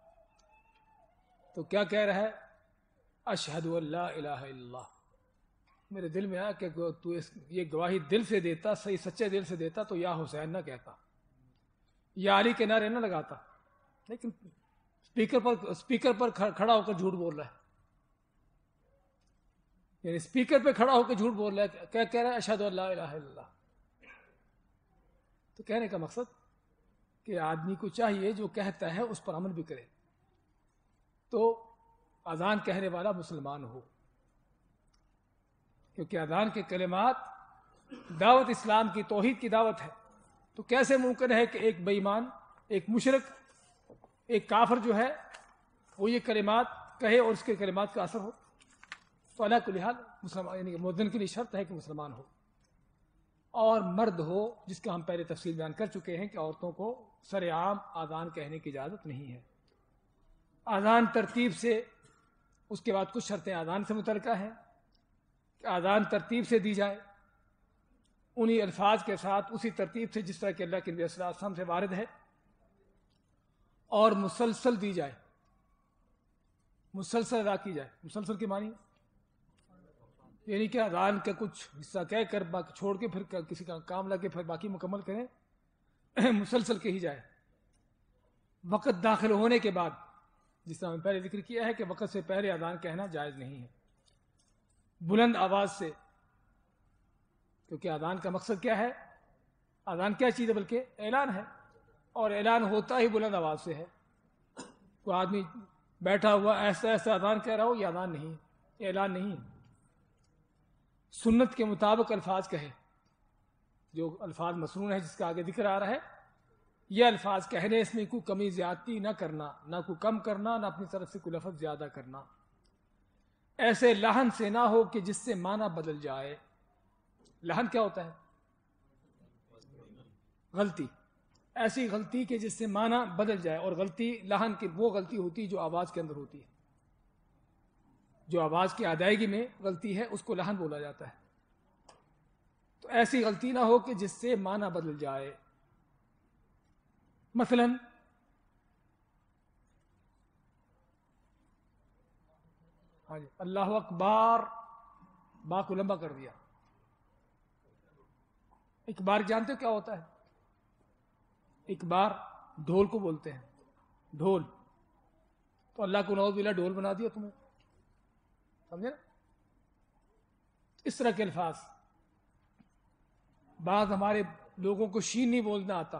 تو کیا کہہ رہا ہے؟ اشہد ان لا الہ الا اللہ. میرے دل میں آیا کہ تو یہ گواہی دل سے دیتا، صحیح سچے دل سے دیتا تو یا حسین نہ کہتا، یا علی کے نعرے نہ لگاتا، لیکن اسپیکر پر اسپیکر پر کھڑا ہو کر جھوٹ بول رہا ہے. یعنی اسپیکر پہ کھڑا ہو کے جھوٹ بول رہا ہے. کیا کہہ رہا ہے؟ اشہد ان لا الہ الا اللہ. تو کہنے کا مقصد کہ آدمی کو چاہیے جو کہتا ہے اس پر عمل بھی کرے. تو اذان کہنے والا مسلمان ہو، کیونکہ اذان کے کلمات دعوت اسلام کی، توحید کی دعوت ہے. تو کیسے ممکن ہے کہ ایک بے ایمان، ایک مشرک، ایک کافر جو ہے وہ یہ کلمات کہے اور اس کے کلمات کا اثر ہو؟ تو علی کل حال مسلمان یعنی مؤذن کے لیے شرط ہے کہ مسلمان ہو اور مرد ہو، جس کا ہم پہلے تفصیل بیان کر چکے ہیں کہ عورتوں کو سر عام اذان کہنے کی اجازت نہیں ہے۔ اذان ترتیب سے، اس کے بعد کچھ شرطیں اذان سے متعلقہ ہیں کہ اذان ترتیب سے دی جائے، انہی الفاظ کے ساتھ اسی ترتیب سے جس طرح کہ اللہ کے نبی صلی اللہ علیہ وسلم سے وارد ہے، اور مسلسل دی جائے، مسلسل ادا کی جائے۔ مسلسل کی معنی یعنی کہ اذان کا کچھ حصہ کہہ کر باقی چھوڑ کے پھر کسی کا کام لگے پھر باقی مکمل کریں، مسلسل کہی جائے۔ وقت داخل ہونے کے بعد، جس طرح ہم نے پہلے ذکر کیا ہے کہ وقت سے پہلے اذان کہنا جائز نہیں ہے بلند آواز سے، کیونکہ اذان کا مقصد کیا ہے؟ اذان کیا چیز ہے بلکہ اعلان ہے، اور اعلان ہوتا ہی بلند آواز سے ہے۔ کوئی آدمی بیٹھا ہوا ایسا ایسا اذان کہہ رہا ہو، یہ اذان نہیں، یہ اعلان نہیں۔ سنت کے مطابق الفاظ کہے، جو الفاظ مسنون ہے جس کا آگے ذکر آ رہا ہے، یہ الفاظ کہنے، اس میں کوئی کمی زیادتی نہ کرنا، نہ کوئی کم کرنا، نہ اپنی طرف سے کوئی لفظ زیادہ کرنا، ایسے لحن سے نہ ہو کہ جس سے معنی بدل جائے۔ لحن کیا ہوتا ہے؟ غلطی، ایسی غلطی کہ جس سے معنی بدل جائے، اور غلطی لحن کی وہ غلطی ہوتی جو آواز کے اندر ہوتی ہے، جو آواز کی ادائیگی میں غلطی ہے اس کو لحن بولا جاتا ہے۔ تو ایسی غلطی نہ ہو کہ جس سے معنی بدل جائے۔ مثلا ہاں جی اللہ اکبر، با کو لمبا کر دیا۔ اکبار جانتے ہو کیا ہوتا ہے؟ اکبار ڈھول کو بولتے ہیں، ڈھول۔ تو اللہ کو نعوذ باللہ ڈھول بنا دیا تمہیں، سمجھے نا؟ اس طرح کے الفاظ۔ بعض ہمارے لوگوں کو شین نہیں بولنا آتا،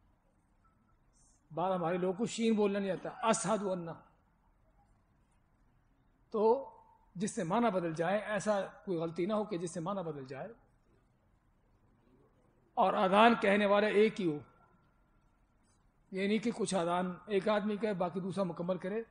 بعض ہمارے لوگوں کو شین بولنا نہیں آتا، اشہد ان، تو جس سے معنی بدل جائے، ایسا کوئی غلطی نہ ہو کہ جس سے معنی بدل جائے۔ اور اذان کہنے والا ایک ہی ہو، یہ نہیں کہ کچھ اذان ایک آدمی کہے باقی دوسرا مکمل کرے،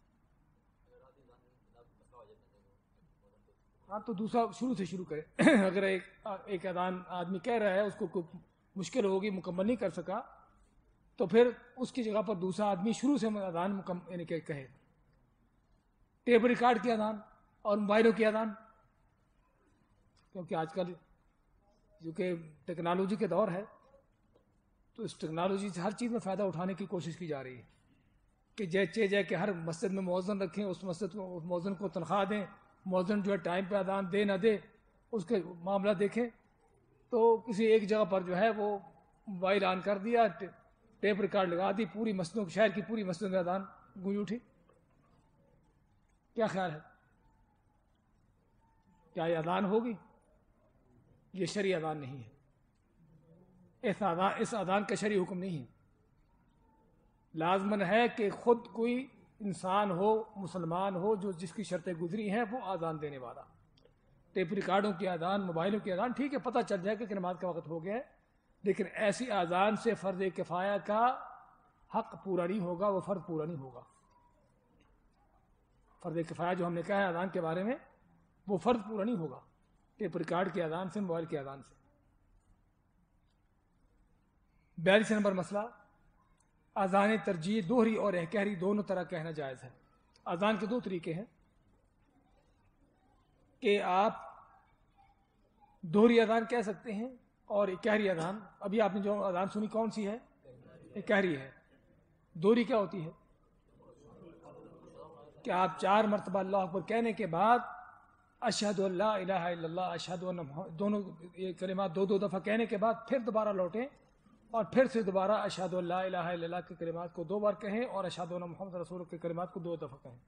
ہاں تو دوسرا شروع سے شروع کرے۔ اگر ایک ایک اذان آدمی کہہ رہا ہے، اس کو کوئی مشکل ہوگی، مکمل نہیں کر سکا، تو پھر اس کی جگہ پر دوسرا آدمی شروع سے اذان مکمل یعنی کہ کہے۔ ٹیپ ریکارڈ کی اذان اور موبائلوں کی اذان، کیونکہ آج کل جو کہ ٹیکنالوجی کے دور ہے، تو اس ٹیکنالوجی سے ہر چیز میں فائدہ اٹھانے کی کوشش کی جا رہی ہے کہ جیسے جے کہ ہر مسجد میں مؤذن رکھیں، اس مسجد کو، اس مؤذن کو تنخواہ دیں، مؤذن جو ہے ٹائم پہ اذان دے نہ دے اس کے معاملہ دیکھیں۔ تو کسی ایک جگہ پر جو ہے وہ موبائل آن کر دیا، ٹیپ ریکارڈ لگا دی، پوری مسجدوں شہر کی پوری مسجد میں اذان گونج اٹھی۔ کیا خیال ہے؟ کیا یہ اذان ہوگی؟ یہ شرعی اذان نہیں ہے، اس اذان اس اذان کا شرعی حکم نہیں ہے۔ لازمن ہے کہ خود کوئی انسان ہو، مسلمان ہو، جو جس کی شرطیں گزری ہیں وہ اذان دینے والا۔ ٹیپ ریکارڈوں کی اذان، موبائلوں کی اذان ٹھیک ہے، پتہ چل جائے کہ نماز کا وقت ہو گیا ہے، لیکن ایسی اذان سے فرض کفایہ کا حق پورا نہیں ہوگا، وہ فرض پورا نہیں ہوگا۔ فرض کفایہ جو ہم نے کہا ہے اذان کے بارے میں، وہ فرض پورا نہیں ہوگا ٹیپ ریکارڈ کی اذان سے، موبائل کی اذان سے۔ بیالیس نمبر مسئلہ، اذان ترجیح دوہری اور احکہری دونوں طرح کہنا جائز ہے۔ اذان کے دو طریقے ہیں کہ آپ دوہری اذان کہہ سکتے ہیں اور احکہری اذان۔ ابھی آپ نے جو اذان سنی کون سی ہے؟ احکہری ہے۔ دوہری کیا ہوتی ہے؟ کہ آپ چار مرتبہ اللہ اکبر کہنے کے بعد اشہد ان لا الہ الا اللہ، اشہد ان محمد، دونوں یہ کلمات دو دو دفعہ کہنے کے بعد پھر دوبارہ لوٹیں اور پھر سے دوبارہ اشہد ان لا الہ الا اللہ کے کلمات کو دو بار کہیں اور اشہد ان محمد رسول اللہ کے کلمات کو دو دفعہ کہیں۔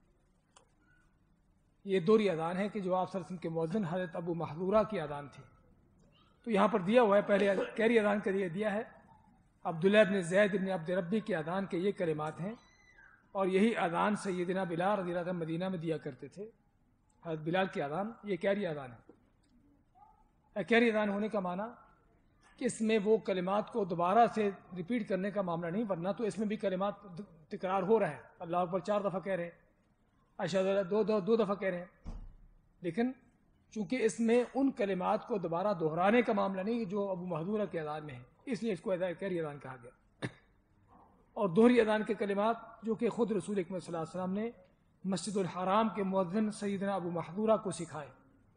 یہ دوہری اذان ہے کہ جو آپ صلی اللہ علیہ وسلم کے مؤذن حضرت ابو محذورہ کی اذان تھی۔ تو یہاں پر دیا ہوا ہے، پہلے کہری اذان کے لیے دیا ہے عبداللہ ابن زید ابن عبد ربی کی اذان کے یہ کلمات ہیں، اور یہی اذان سیدنا بلال رضی اللہ عنہ مدینہ میں دیا کرتے تھے۔ حضرت بلال کی اذان یہ کہری اذان ہے۔ کہری اذان ہونے کا معنی کہ اس میں وہ کلمات کو دوبارہ سے ریپیٹ کرنے کا معاملہ نہیں، ورنہ تو اس میں بھی کلمات تکرار ہو رہا ہے. اللہ اکبر چار دفعہ کہہ رہے ہیں، اشہد اللہ دو دو دو دفعہ کہہ رہے ہیں، لیکن چونکہ اس میں ان کلمات کو دوبارہ دہرانے کا معاملہ نہیں جو ابو محذورہ کے اذان میں ہے، اس لیے اس کو کہری اذان کہا گیا. اور دوہری اذان کے کلمات جو کہ خود رسول اکرم صلی اللہ علیہ وسلم نے مسجد الحرام کے مؤذن سیدنا ابو محذورہ کو سکھائے.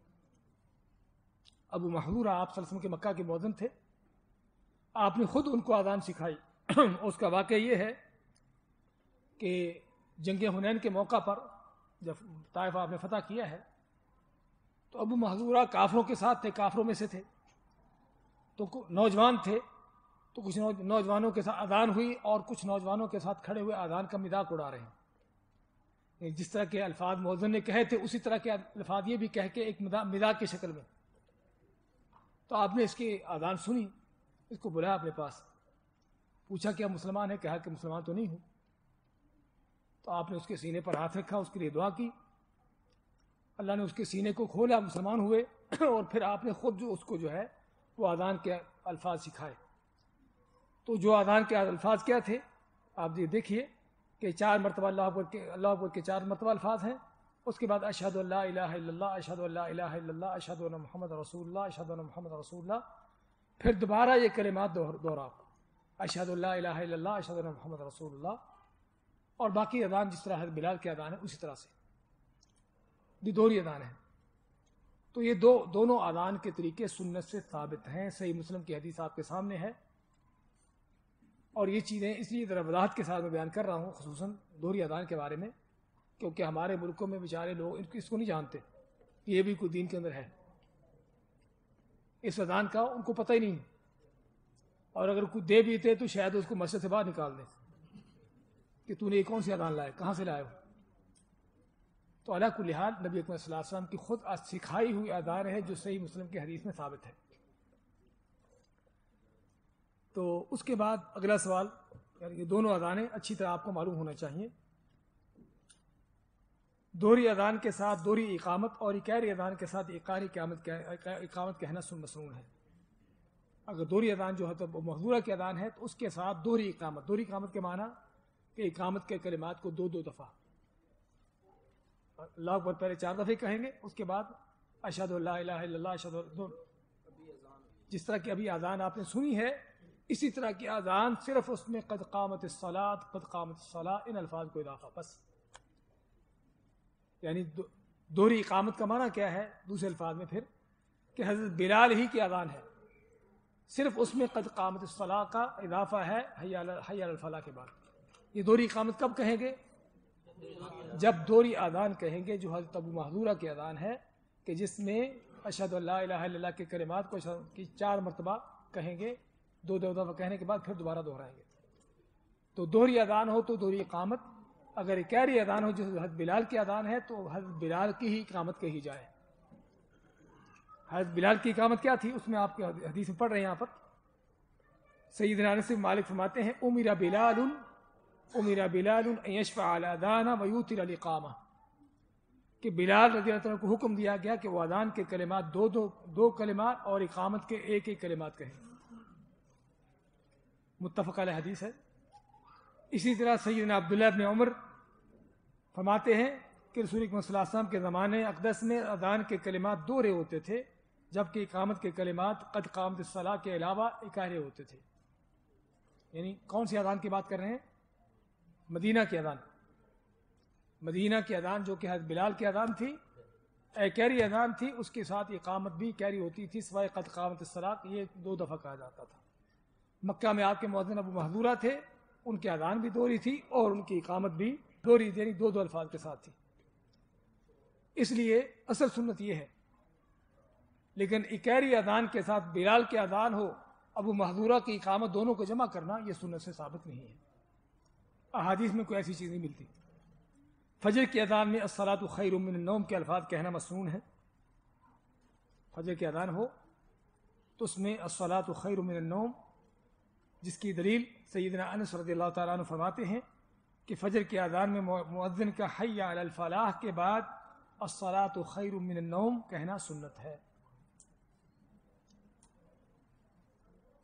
ابو محذورہ آپ صلی اللہ علیہ وسلم کے مکہ کے مؤذن تھے، آپ نے خود ان کو اذان سکھائی. اس کا واقعہ یہ ہے کہ جنگ حنین کے موقع پر جب طائف آپ نے فتح کیا ہے تو ابو محذورہ کافروں کے ساتھ تھے، کافروں میں سے تھے، تو نوجوان تھے، تو کچھ نوجوانوں کے ساتھ اذان ہوئی اور کچھ نوجوانوں کے ساتھ کھڑے ہوئے اذان کا مذاق اڑا رہے ہیں. جس طرح کے الفاظ مؤذن نے کہے تھے اسی طرح کے الفاظ یہ بھی کہہ کے ایک مذاق کی شکل میں. تو آپ نے اس کی اذان سنی، اس کو بلایا اپنے پاس، پوچھا کہ آپ مسلمان ہیں؟ کہا کہ مسلمان تو نہیں ہوں. تو آپ نے اس کے سینے پر ہاتھ رکھا، اس کے لیے دعا کی، اللہ نے اس کے سینے کو کھولا، مسلمان ہوئے. اور پھر آپ نے خود جو اس کو جو ہے وہ اذان کے الفاظ سکھائے. تو جو اذان کے الفاظ کیا تھے آپ یہ دیکھیے کہ چار مرتبہ اللہ اکبر کے اللہ اکبر کے چار مرتبہ الفاظ ہیں. اس کے بعد اشہد ان لا الہ الا اللہ، اشہد ان لا الہ الا اللہ، اشہد ان محمد رسول اللہ، اشہد ان محمد رسول اللہ. پھر دوبارہ یہ کلمات دوہرا، اشہد ان لا الہ الا اللہ، اشہد ان محمد رسول اللہ. اور باقی اذان جس طرح حضرت بلال کے اذان ہے اسی طرح سے بھی دوہری اذان ہے. تو یہ دو دونوں اذان کے طریقے سنت سے ثابت ہیں. صحیح مسلم کی حدیث آپ کے سامنے ہے. اور یہ چیزیں اس لیے ذرا وضاحت کے ساتھ میں بیان کر رہا ہوں، خصوصاً دوہری اذان کے بارے میں، کیونکہ ہمارے ملکوں میں بیچارے لوگ اس کو نہیں جانتے کہ یہ بھی کوئی دین کے اندر ہے. اس اذان کا ان کو پتہ ہی نہیں، اور اگر کوئی دے بھی تھے تو شاید اس کو مسجد سے باہر نکال دیں کہ تو نے یہ کون سی اذان لائے، کہاں سے لائے ہو. تو علی کل حال نبی اکرم صلی اللہ علیہ وسلم کی خود سکھائی ہوئی اذان ہے جو صحیح مسلم کی حدیث میں ثابت ہے. تو اس کے بعد اگلا سوال، یعنی یہ دونوں اذانیں اچھی طرح آپ کو معلوم ہونا چاہیے. دوہری اذان کے ساتھ دوہری اقامت اور اقاری اذان کے ساتھ اقاری اقامت کہنا سن مسنون ہے. اگر دوہری اذان جو ہے تو محذورہ کی اذان ہے تو اس کے ساتھ دوہری اقامت، دوہری اقامت کے معنی کہ اقامت کے کلمات کو دو دو دفعہ اللہ اکبر پہلے چار دفعے کہیں گے، اس کے بعد اشہد ان لا الہ الا اللہ، اشہد ان، جس طرح کی ابھی اذان آپ نے سنی ہے اسی طرح کی اذان، صرف اس میں قد قامت الصلاۃ، قد قامت الصلاۃ ان الفاظ کو اضافہ بس. یعنی دوہری اقامت کا معنی کیا ہے دوسرے الفاظ میں پھر کہ حضرت بلال ہی کی اذان ہے، صرف اس میں قد قامت الصلاۃ کا اضافہ ہے حی علی الفلاح کے بعد. یہ دوہری اقامت کب کہیں گے؟ جب دوہری اذان کہیں گے جو حضرت ابو محذورہ کی اذان ہے کہ جس میں اشہد ان لا الہ الا اللہ کے کلمات کو کی چار مرتبہ کہیں گے، دو دو دفعہ کہنے کے بعد پھر دوبارہ دہرائیں گے. تو دوہری اذان ہو تو دوہری اقامت، اگر اقاری اذان ہو جو حضرت بلال کی اذان ہے تو حضرت بلال کی ہی اقامت کہی جائے. حضرت بلال کی اقامت کیا تھی؟ اس میں آپ کے حدیث میں پڑھ رہے ہیں یہاں پر، سیدنا انس بن مالک فرماتے ہیں امر بلال امر بلال ان یشفع الاذان ویوتر الاقامہ، کہ بلال رضی اللہ عنہ کو حکم دیا گیا کہ وہ اذان کے کلمات دو دو دو کلمات اور اقامت کے ایک ایک کلمات کہیں. متفق علیہ حدیث ہے. اسی طرح سیدنا عبداللہ ابن عمر فرماتے ہیں کہ رسول اکرم صلی اللہ علیہ وسلم کے زمانے اقدس میں اذان کے کلمات دو رہے ہوتے تھے، جبکہ اقامت کے کلمات قد قامت الصلاۃ کے علاوہ اکارے ہوتے تھے. یعنی کون سی اذان کی بات کر رہے ہیں؟ مدینہ کی اذان. مدینہ کی اذان جو کہ حضرت بلال کی اذان تھی، اکاری اذان تھی، اس کے ساتھ اقامت بھی اکاری ہوتی تھی سوائے قد قامت الصلاۃ، یہ دو دفعہ کہا جاتا تھا. مکہ میں آپ کے مؤذن ابو محذورہ تھے، ان کی اذان بھی دوہری تھی اور ان کی اقامت بھی دوہری، یعنی دو دو الفاظ کے ساتھ تھی. اس لیے اصل سنت یہ ہے. لیکن اکاری اذان کے ساتھ بلال کی اذان ہو، ابو محذورہ کی اقامت، دونوں کو جمع کرنا یہ سنت سے ثابت نہیں ہے. احادیث میں کوئی ایسی چیز نہیں ملتی. فجر کی اذان میں الصلاۃ خیر من النوم کے الفاظ کہنا مسنون ہے. فجر کی اذان ہو تو اس میں الصلاۃ خیر من النوم، جس کی دلیل سیدنا انس رضی اللہ تعالیٰ عنہ فرماتے ہیں کہ فجر کی اذان میں مؤذن کا حی علی الفلاح کے بعد الصلاۃ خیر من النوم کہنا سنت ہے.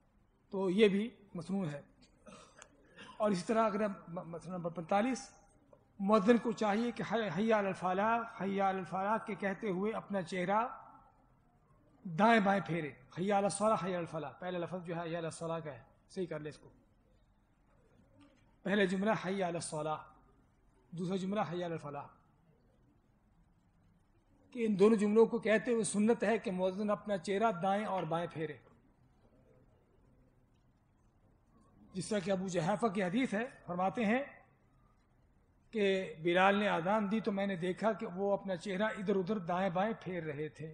تو یہ بھی مسنون ہے. اور اسی طرح اگر مسئلہ نمبر پینتالیس، مؤذن کو چاہیے کہ حی علی الفلاح حی علی الفلاح کے کہتے ہوئے اپنا چہرہ دائیں بائیں پھیرے. حی علی الصلاح حی علی الفلاح، پہلا لفظ جو ہے حی علی الصلاح کا ہے، صحیح کر لے اس کو. پہلے جملہ حی علی الصلاح، دوسرا جملہ حی علی الفلاح، کہ ان دونوں جملوں کو کہتے ہوئے سنت ہے کہ مؤذن اپنا چہرہ دائیں اور بائیں پھیرے. جس طرح کہ ابو جحیفہ کی حدیث ہے، فرماتے ہیں کہ بلال نے اذان دی تو میں نے دیکھا کہ وہ اپنا چہرہ ادھر ادھر دائیں بائیں پھیر رہے تھے.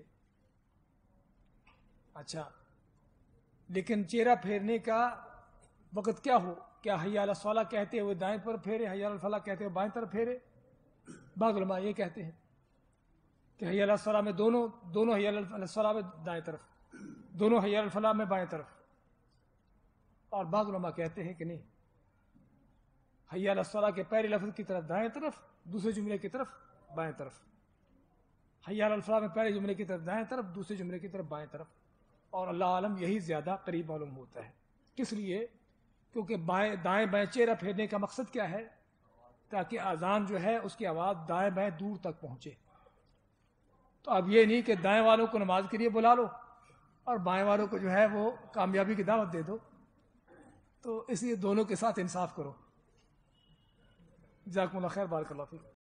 اچھا، لیکن چہرہ پھیرنے کا وقت کیا ہو؟ کیا حی علی الصلاح کہتے ہوئے دائیں پر پھیرے، حی علی الفلاح کہتے ہوئے بائیں طرف پھیرے؟ بعض علماء یہ کہتے ہیں کہ حی علی الصلاح میں دونوں دونوں حی علی الصلاح میں دائیں طرف، دونوں حی علی الفلاح میں بائیں طرف. اور بعض علماء کہتے ہیں کہ نہیں، حی علی الصلاح کے پہلے لفظ کی طرف دائیں طرف، دوسرے جملے کی طرف بائیں طرف. حی علی الفلاح میں پہلے جملے کی طرف دائیں طرف، دوسرے جملے کی طرف بائیں طرف. اور اللہ عالم یہی زیادہ قریب معلوم ہوتا ہے. کس لیے؟ کیونکہ بائیں دائیں بائیں چہرہ پھیرنے کا مقصد کیا ہے؟ تاکہ اذان جو ہے اس کی آواز دائیں بائیں دور تک پہنچے. تو اب یہ نہیں کہ دائیں والوں کو نماز کے لیے بلا لو اور بائیں والوں کو جو ہے وہ کامیابی کی دعوت دے دو. تو اس لیے دونوں کے ساتھ انصاف کرو. جزاکم اللہ خیر، بارک اللہ فیکم.